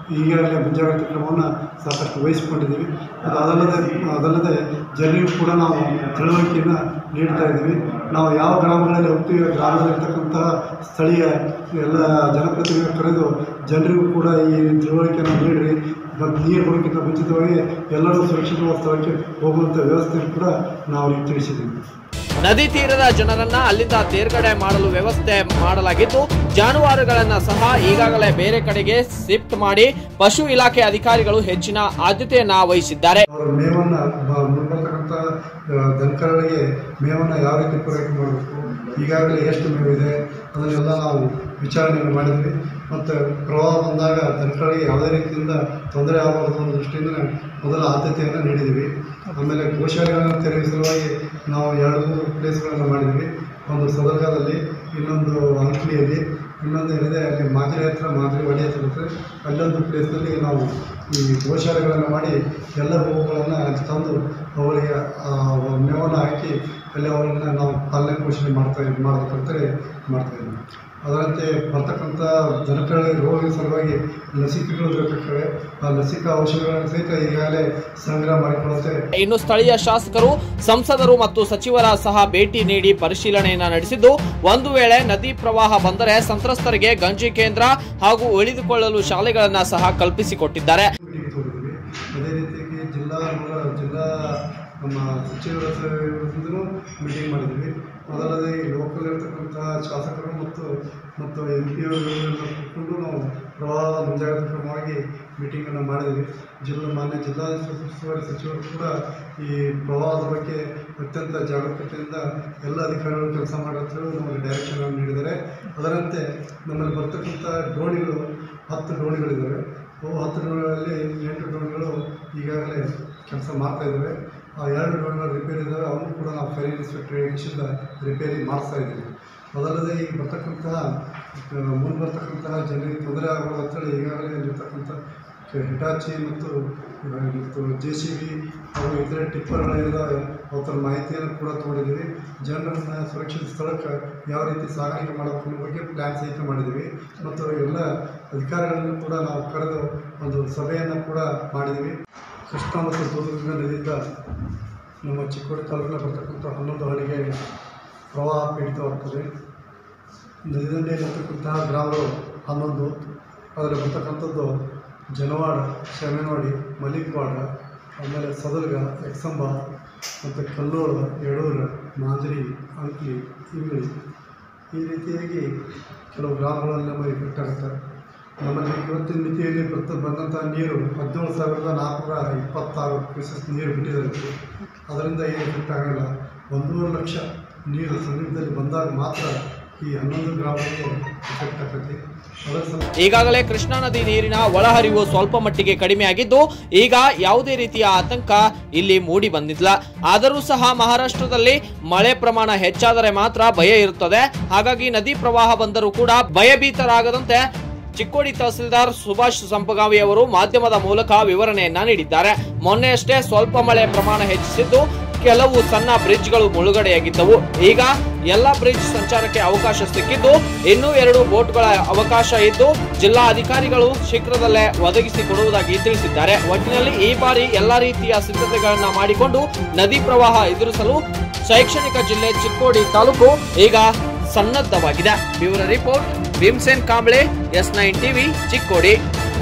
ಈಗಾಗಲೇ ಮುಂಜಾಗ್ರತಾ ಕ್ರಮವನ್ನು ಸಾಕಷ್ಟು ವಹಿಸಿಕೊಂಡಿದ್ದೀವಿ. ಅದು ಅದಲ್ಲದೆ ಅದಲ್ಲದೆ ಜನರಿಗೂ ಕೂಡ ನಾವು ತಿಳುವಳಿಕೆಯನ್ನು ನೀಡ್ತಾ ಇದ್ದೀವಿ. ನಾವು ಯಾವ ಗ್ರಾಮಗಳಲ್ಲಿ ಹೋಗ್ತೀವಿ ಗ್ರಾಮದಲ್ಲಿರ್ತಕ್ಕಂತಹ ಸ್ಥಳೀಯ ಎಲ್ಲ ಜನಪ್ರತಿನಿಧಿಗಳು ಕರೆದು ಜನರಿಗೂ ಕೂಡ ಈ ತಿಳುವಳಿಕೆಯನ್ನು ನೀಡಿರಿ ಮತ್ತು ನೀರು ಬರೋಕ್ಕಿಂತ ಮುಂಚಿತವಾಗಿ ಎಲ್ಲರೂ ಸುರಕ್ಷಿತವಾದ ಸ್ಥಳಕ್ಕೆ ಹೋಗುವಂಥ ವ್ಯವಸ್ಥೆಯನ್ನು ಕೂಡ ನಾವು ಈಗ ತಿಳಿಸಿದ್ದೀವಿ. ನದಿ ತೀರದ ಜನರನ್ನ ಅಲ್ಲಿಂದ ತೇರ್ಗಡೆ ಮಾಡಲು ವ್ಯವಸ್ಥೆ ಮಾಡಲಾಗಿದ್ದು ಜಾನುವಾರುಗಳನ್ನ ಸಹ ಈಗಾಗಲೇ ಬೇರೆ ಕಡೆಗೆ ಶಿಫ್ಟ್ ಮಾಡಿ ಪಶು ಇಲಾಖೆ ಅಧಿಕಾರಿಗಳು ಹೆಚ್ಚಿನ ಆದ್ಯತೆಯನ್ನ ವಹಿಸಿದ್ದಾರೆ. ಮೇವನ್ನ ಮುಂಬರ್ತಕ್ಕಂಥ ದನಕರುಗಳಿಗೆ ಮೇವನ್ನ ಯಾವ ರೀತಿ ಪೂರೈಕೆ ಮಾಡಬೇಕು, ಈಗಾಗಲೇ ಎಷ್ಟು ಮೇವಿದೆ ಅದನ್ನೆಲ್ಲ ನಾವು ವಿಚಾರಣೆಯನ್ನು ಮಾಡಿದ್ವಿ. ಮತ್ತು ಪ್ರವಾಹ ಬಂದಾಗ ದನಕರುಗಳಿಗೆ ಯಾವುದೇ ರೀತಿಯಿಂದ ತೊಂದರೆ ಆಗಬಾರದು ಅನ್ನೋ ದೃಷ್ಟಿಯಿಂದ ಮೊದಲ ಆದ್ಯತೆಯನ್ನು ನೀಡಿದ್ದೀವಿ. ಆಮೇಲೆ ಗೋಶಾಲೆಗಳನ್ನು ತೆರೆಯುವ ಸಲುವಾಗಿ ನಾವು ಎರಡು ಮೂರು ಪ್ಲೇಸ್ಗಳನ್ನು ಮಾಡಿದ್ವಿ. ಒಂದು ಸದರ್ಗದಲ್ಲಿ, ಇನ್ನೊಂದು ಅಂಕ್ಲಿಯಲ್ಲಿ, ಇನ್ನೊಂದು ಏನಿದೆ ಅಲ್ಲಿ ಮಾಜರಿ ಹತ್ರ ಮಾಜರಿ ಒಡೆ ಹತ್ರ ಇರುತ್ತೆ ಅಲ್ಲೊಂದು ಪ್ಲೇಸ್ನಲ್ಲಿ ನಾವು ಈ ಗೋಶಾಲೆಗಳನ್ನು ಮಾಡಿ ಎಲ್ಲ ಗೋವುಗಳನ್ನು ಅಲ್ಲಿ ತಂದು ಅವುಗಳಿಗೆ ಮೇವನ್ನು ಹಾಕಿ ಅಲ್ಲಿ ಅವುಗಳನ್ನು ನಾವು ಪಾಲನೆ ಪೋಷಣೆ ಮಾಡ್ತಾ ಮಾಡಬೇಕಂತೇಳಿ ಮಾಡ್ತಾಯಿದ್ವಿ. ಅದರಂತೆ ಬರ್ತಕ್ಕಂಥ ದನಕರುಗಳಿಗೆ ರೋಗದ ಸಲುವಾಗಿ ಲಸಿಕೆಗಳು ಬೇಕಾಗ್ತವೆ. ಆ ಲಸಿಕಾ ಔಷಧಿಗಳನ್ನು ಸಹಿತ ಈಗಾಗಲೇ ಸಂಗ್ರಹ ಮಾಡಿಕೊಳ್ಳುತ್ತೆ. ಇನ್ನು ಸ್ಥಳೀಯ ಶಾಸಕರು, ಸಂಸದರು ಮತ್ತು ಸಚಿವರ ಸಹ ಭೇಟಿ ನೀಡಿ ಪರಿಶೀಲನೆಯನ್ನ ನಡೆಸಿದ್ದು, ಒಂದು ವೇಳೆ ನದಿ ಪ್ರವಾಹ ಬಂದರೆ ಸಂತ್ರಸ್ತರಿಗೆ ಗಂಜಿ ಕೇಂದ್ರ ಹಾಗೂ ಉಳಿದುಕೊಳ್ಳಲು ಶಾಲೆಗಳನ್ನ ಸಹ ಕಲ್ಪಿಸಿಕೊಟ್ಟಿದ್ದಾರೆ. ಅದೇ ರೀತಿಯಾಗಿ ಜಿಲ್ಲಾ ಜಿಲ್ಲಾ ನಮ್ಮ ಸಚಿವರ ಮೀಟಿಂಗ್ ಮಾಡಿದ್ವಿ. ಅದಲ್ಲದೆ ಲೋಕಲ್ ಇರ್ತಕ್ಕಂತಹ ಶಾಸಕರು ಮತ್ತು ಮತ್ತು ಎಂ ಪಿ ಅವರುಗಳನ್ನ ಕೂತ್ಕೊಂಡು ನಾವು ಪ್ರವಾಹ ಮುಂಜಾಗ್ರತಾ ಕ್ರಮವಾಗಿ ಮೀಟಿಂಗನ್ನು ಮಾಡಿದ್ವಿ. ಜಿಲ್ಲಾ ಮಾನ್ಯ ಜಿಲ್ಲಾ ಉಸ್ತುವಾರಿ ಸಚಿವರು ಕೂಡ ಈ ಪ್ರವಾಹದ ಬಗ್ಗೆ ಅತ್ಯಂತ ಜಾಗರೂಕತೆಯಿಂದ ಎಲ್ಲ ಅಧಿಕಾರಿಗಳು ಕೆಲಸ ಮಾಡಲು ನಮಗೆ ಡೈರೆಕ್ಷನ್ ನೀಡಿದ್ದಾರೆ. ಅದರಂತೆ ನಮ್ಮಲ್ಲಿ ಬರ್ತಕ್ಕಂಥ ಡ್ರೋಣಿಗಳು ಹತ್ತು ಡ್ರೋಣಿಗಳಿದ್ದಾವೆ. ಅವು ಹತ್ತು ಡ್ರೋಣಿಗಳಲ್ಲಿ ಎಂಟು ಡ್ರೋಣಿಗಳು ಈಗಾಗಲೇ ಕೆಲಸ ಮಾಡ್ತಾಯಿದ್ದಾವೆ. ಆ ಎರಡು ಡ್ರೋನ್ಗಳು ರಿಪೇರಿ ಇದ್ದಾವೆ. ಅವನು ಕೂಡ ನಾವು ಫೈರ್ ಇನ್ಸ್ಪೆಕ್ಟರ್ ಏಜೆನ್ಸಿಯಿಂದ ರಿಪೇರಿ ಮಾಡಿಸ್ತಾ ಇದ್ದೀವಿ. ಅದಲ್ಲದೆ ಈಗ ಬರ್ತಕ್ಕಂತಹ ಮುಂದೆ ಬರ್ತಕ್ಕಂತಹ ಜನರಿಗೆ ತೊಂದರೆ ಆಗಬಾರ್ದು ಅಂತೇಳಿ ಈಗಾಗಲೇ ಇರತಕ್ಕಂಥ ಹಿಟಾಚಿ ಮತ್ತು ಮತ್ತು ಜೆ ಸಿ ಬಿ ಹಾಗೂ ಇತರೆ ಟಿಪ್ಪರ್ಗಳಿದ್ದಾವೆ ಅವರ ಮಾಹಿತಿಯನ್ನು ಕೂಡ ತೊಗೊಂಡಿದ್ದೀವಿ. ಜನರನ್ನು ಸುರಕ್ಷಿತ ಸ್ಥಳಕ್ಕೆ ಯಾವ ರೀತಿ ಸಾಗಾಣಿಕೆ ಮಾಡಬೇಕು ಅನ್ನೋ ಬಗ್ಗೆ ಪ್ಲ್ಯಾನ್ ಸಹಿತ ಮಾಡಿದ್ದೀವಿ. ಮತ್ತು ಎಲ್ಲ ಅಧಿಕಾರಿಗಳನ್ನು ಕೂಡ ನಾವು ಕರೆದು ಒಂದು ಸಭೆಯನ್ನು ಕೂಡ ಮಾಡಿದ್ದೀವಿ. ಕೃಷ್ಣ ಮತ್ತು ದೂರಗಂಗಾ ನದಿಯಿಂದ ನಮ್ಮ ಚಿಕ್ಕೋಡಿ ತಾಲೂಕಿನ ಬರ್ತಕ್ಕಂಥ ಹನ್ನೊಂದು ಹಳ್ಳಿಗೆ ಪ್ರವಾಹ ಪೀಡಿತವಾಗ್ತದೆ. ನದಿ ದಂಡೆಯಲ್ಲಿರ್ತಕ್ಕಂತಹ ಗ್ರಾಮಗಳು ಹನ್ನೊಂದು, ಅದರಲ್ಲಿ ಬರ್ತಕ್ಕಂಥದ್ದು ಜನವಾಡ, ಶಮೇನವಾಡಿ, ಮಲಿಕ್ವಾಡ, ಆಮೇಲೆ ಸದರ್ಗ, ಎಕ್ಸಂಬ ಮತ್ತು ಕಲ್ಲೋಳ, ಯಡೂರು, ಮಾಂಜರಿ, ಅಂಕ್ಲಿ, ಇಂಗ್ಳಿ ಈ ರೀತಿಯಾಗಿ ಕೆಲವು ಗ್ರಾಮಗಳಲ್ಲಿ ನಮಗೆ ಎಫೆಕ್ಟ್ ಆಗುತ್ತೆ. ನಮ್ಮಲ್ಲಿ ಇವತ್ತಿನ ಮಿತಿಯಲ್ಲಿ ಬರ್ತ ಬಂದಂಥ ನೀರು ಹದಿನೇಳು ಸಾವಿರದ ನಾಲ್ಕುನೂರ ಇಪ್ಪತ್ತಾರು ಕ್ಯೂಸೆಸ್ ನೀರು ಬಿಟ್ಟಿದ್ದಾರೆ. ಅದರಿಂದ ಏನು ಎಫೆಕ್ಟ್ ಆಗಲ್ಲ. ಒಂದೂವರೆ ಲಕ್ಷ ನೀರು ಸಮೀಪದಲ್ಲಿ ಬಂದಾಗ ಮಾತ್ರ ಈ ಹನ್ನೊಂದು ಗ್ರಾಮಗಳಿಗೆ ಎಫೆಕ್ಟ್ ಆಗ್ತೈತಿ. ಈಗಾಗಲೇ ಕೃಷ್ಣಾ ನದಿ ನೀರಿನ ಒಳಹರಿವು ಸ್ವಲ್ಪ ಮಟ್ಟಿಗೆ ಕಡಿಮೆಯಾಗಿದ್ದು ಈಗ ಯಾವುದೇ ರೀತಿಯ ಆತಂಕ ಇಲ್ಲಿ ಮೂಡಿ ಬಂದಿಲ್ಲ. ಆದರೂ ಸಹ ಮಹಾರಾಷ್ಟ್ರದಲ್ಲಿ ಮಳೆ ಪ್ರಮಾಣ ಹೆಚ್ಚಾದರೆ ಮಾತ್ರ ಭಯ ಇರುತ್ತದೆ. ಹಾಗಾಗಿ ನದಿ ಪ್ರವಾಹ ಬಂದರೂ ಕೂಡ ಭಯಭೀತರಾಗದಂತೆ ಚಿಕ್ಕೋಡಿ ತಹಸೀಲ್ದಾರ್ ಸುಭಾಷ್ ಸಂಪಗಾವಿ ಅವರು ಮಾಧ್ಯಮದ ಮೂಲಕ ವಿವರಣೆಯನ್ನ ನೀಡಿದ್ದಾರೆ. ಮೊನ್ನೆಯಷ್ಟೇ ಸ್ವಲ್ಪ ಮಳೆ ಪ್ರಮಾಣ ಹೆಚ್ಚಿಸಿದ್ದು ಕೆಲವು ಸಣ್ಣ ಬ್ರಿಡ್ಜ್ಗಳು ಮುಳುಗಡೆಯಾಗಿದ್ದವು. ಈಗ ಎಲ್ಲ ಬ್ರಿಡ್ಜ್ ಸಂಚಾರಕ್ಕೆ ಅವಕಾಶ ಸಿಕ್ಕಿದ್ದು ಇನ್ನೂ ಎರಡು ಬೋಟ್ಗಳ ಅವಕಾಶ ಇದ್ದು ಜಿಲ್ಲಾ ಅಧಿಕಾರಿಗಳು ಶೀಘ್ರದಲ್ಲೇ ಒದಗಿಸಿಕೊಡುವುದಾಗಿ ತಿಳಿಸಿದ್ದಾರೆ. ಒಟ್ಟಿನಲ್ಲಿ ಈ ಬಾರಿ ಎಲ್ಲಾ ರೀತಿಯ ಸಿದ್ಧತೆಗಳನ್ನ ಮಾಡಿಕೊಂಡು ನದಿ ಪ್ರವಾಹ ಎದುರಿಸಲು ಶೈಕ್ಷಣಿಕ ಜಿಲ್ಲೆ ಚಿಕ್ಕೋಡಿ ತಾಲೂಕು ಈಗ ಸನ್ನದ್ಧವಾಗಿದೆ. Bureau report Bhimsen Kamble, S nine TV, Chikkodi.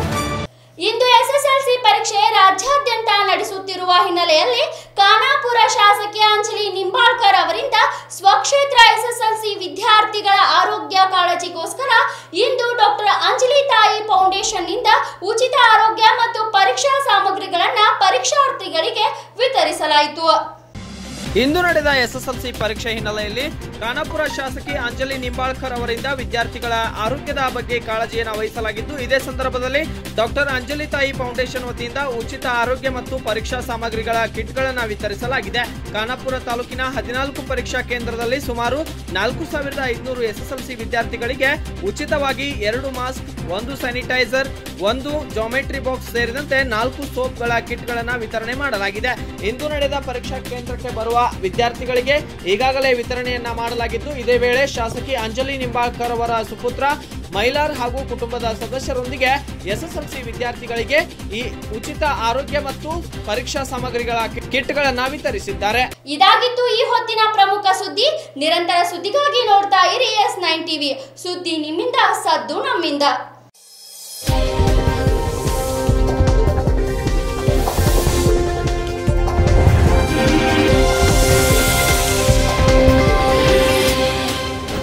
ಇಂದು ಎಸ್ಎಸ್ಎಲ್ಸಿ ಪರೀಕ್ಷೆ ರಾಜ್ಯಾದ್ಯಂತ ನಡೆಸುತ್ತಿರುವ ಹಿನ್ನೆಲೆಯಲ್ಲಿ ಖಾನಾಪುರ ಶಾಸಕಿ ಅಂಜಲಿ ನಿಂಬಾಳ್ಕರ್ ಅವರಿಂದ ಸ್ವಕ್ಷೇತ್ರ ಎಸ್ಎಸ್ಎಲ್ಸಿ ವಿದ್ಯಾರ್ಥಿಗಳ ಆರೋಗ್ಯ ಕಾಳಜಿಗೋಸ್ಕರ ಇಂದು ಡಾಕ್ಟರ್ ಅಂಜಲಿ ತಾಯಿ ಫೌಂಡೇಶನ್ ನಿಂದ ಉಚಿತ ಆರೋಗ್ಯ ಮತ್ತು ಪರೀಕ್ಷಾ ಸಾಮಗ್ರಿಗಳನ್ನು ಪರೀಕ್ಷಾರ್ಥಿಗಳಿಗೆ ವಿತರಿಸಲಾಯಿತು. ಇಂದು ನಡೆದ ಎಸ್ಎಸ್ಎಲ್ಸಿ ಪರೀಕ್ಷೆ ಹಿನ್ನೆಲೆಯಲ್ಲಿ ಖಾನಾಪುರ ಶಾಸಕಿ ಅಂಜಲಿ ನಿಂಬಾಳ್ಕರ್ ಅವರಿಂದ ವಿದ್ಯಾರ್ಥಿಗಳ ಆರೋಗ್ಯದ ಬಗ್ಗೆ ಕಾಳಜಿಯನ್ನು ವಹಿಸಲಾಗಿದ್ದು, ಇದೇ ಸಂದರ್ಭದಲ್ಲಿ ಡಾಕ್ಟರ್ ಅಂಜಲಿ ತಾಯಿ ಫೌಂಡೇಶನ್ ವತಿಯಿಂದ ಉಚಿತ ಆರೋಗ್ಯ ಮತ್ತು ಪರೀಕ್ಷಾ ಸಾಮಗ್ರಿಗಳ ಕಿಟ್ಗಳನ್ನು ವಿತರಿಸಲಾಗಿದೆ. ಖಾನಾಪುರ ತಾಲೂಕಿನ ಹದಿನಾಲ್ಕು ಪರೀಕ್ಷಾ ಕೇಂದ್ರದಲ್ಲಿ ಸುಮಾರು ನಾಲ್ಕು ಸಾವಿರದ ಐದುನೂರು ಎಸ್ಎಸ್ಎಲ್ಸಿ ವಿದ್ಯಾರ್ಥಿಗಳಿಗೆ ಉಚಿತವಾಗಿ ಎರಡು ಮಾಸ್ಕ್, ಒಂದು ಸ್ಯಾನಿಟೈಸರ್, ಒಂದು ಜಾಮೆಟ್ರಿ ಬಾಕ್ಸ್ ಸೇರಿದಂತೆ ನಾಲ್ಕು ಸೋಪ್ಗಳ ಕಿಟ್ಗಳನ್ನು ವಿತರಣೆ ಮಾಡಲಾಗಿದೆ. ಇಂದು ನಡೆದ ಪರೀಕ್ಷಾ ಕೇಂದ್ರಕ್ಕೆ ಬರುವ ವಿದ್ಯಾರ್ಥಿಗಳಿಗೆ ಈಗಾಗಲೇ ವಿತರಣೆಯನ್ನ ಮಾಡಲಾಗಿದ್ದು, ಇದೇ ವೇಳೆ ಶಾಸಕಿ ಅಂಜಲಿ ನಿಂಬಾಳ್ಕರ್ ಅವರ ಸುಪುತ್ರ ಮೈಲಾರ್ ಹಾಗೂ ಕುಟುಂಬದ ಸದಸ್ಯರೊಂದಿಗೆ ಎಸ್ಎಸ್ಎಲ್ಸಿ ವಿದ್ಯಾರ್ಥಿಗಳಿಗೆ ಈ ಉಚಿತ ಆರೋಗ್ಯ ಮತ್ತು ಪರೀಕ್ಷಾ ಸಾಮಗ್ರಿಗಳ ಕಿಟ್ಗಳನ್ನು ವಿತರಿಸಿದ್ದಾರೆ. ಇದಾಗಿತ್ತು ಈ ಹೊತ್ತಿನ ಪ್ರಮುಖ ಸುದ್ದಿ. ನಿರಂತರ ಸುದ್ದಿಗಾಗಿ ನೋಡ್ತಾ ಇರಿ ಎಸ್ ನೈನ್ ಟಿವಿ. ಸುದ್ದಿ ನಿಮ್ಮಿಂದ, ಸದ್ದು ನಮ್ಮಿಂದ.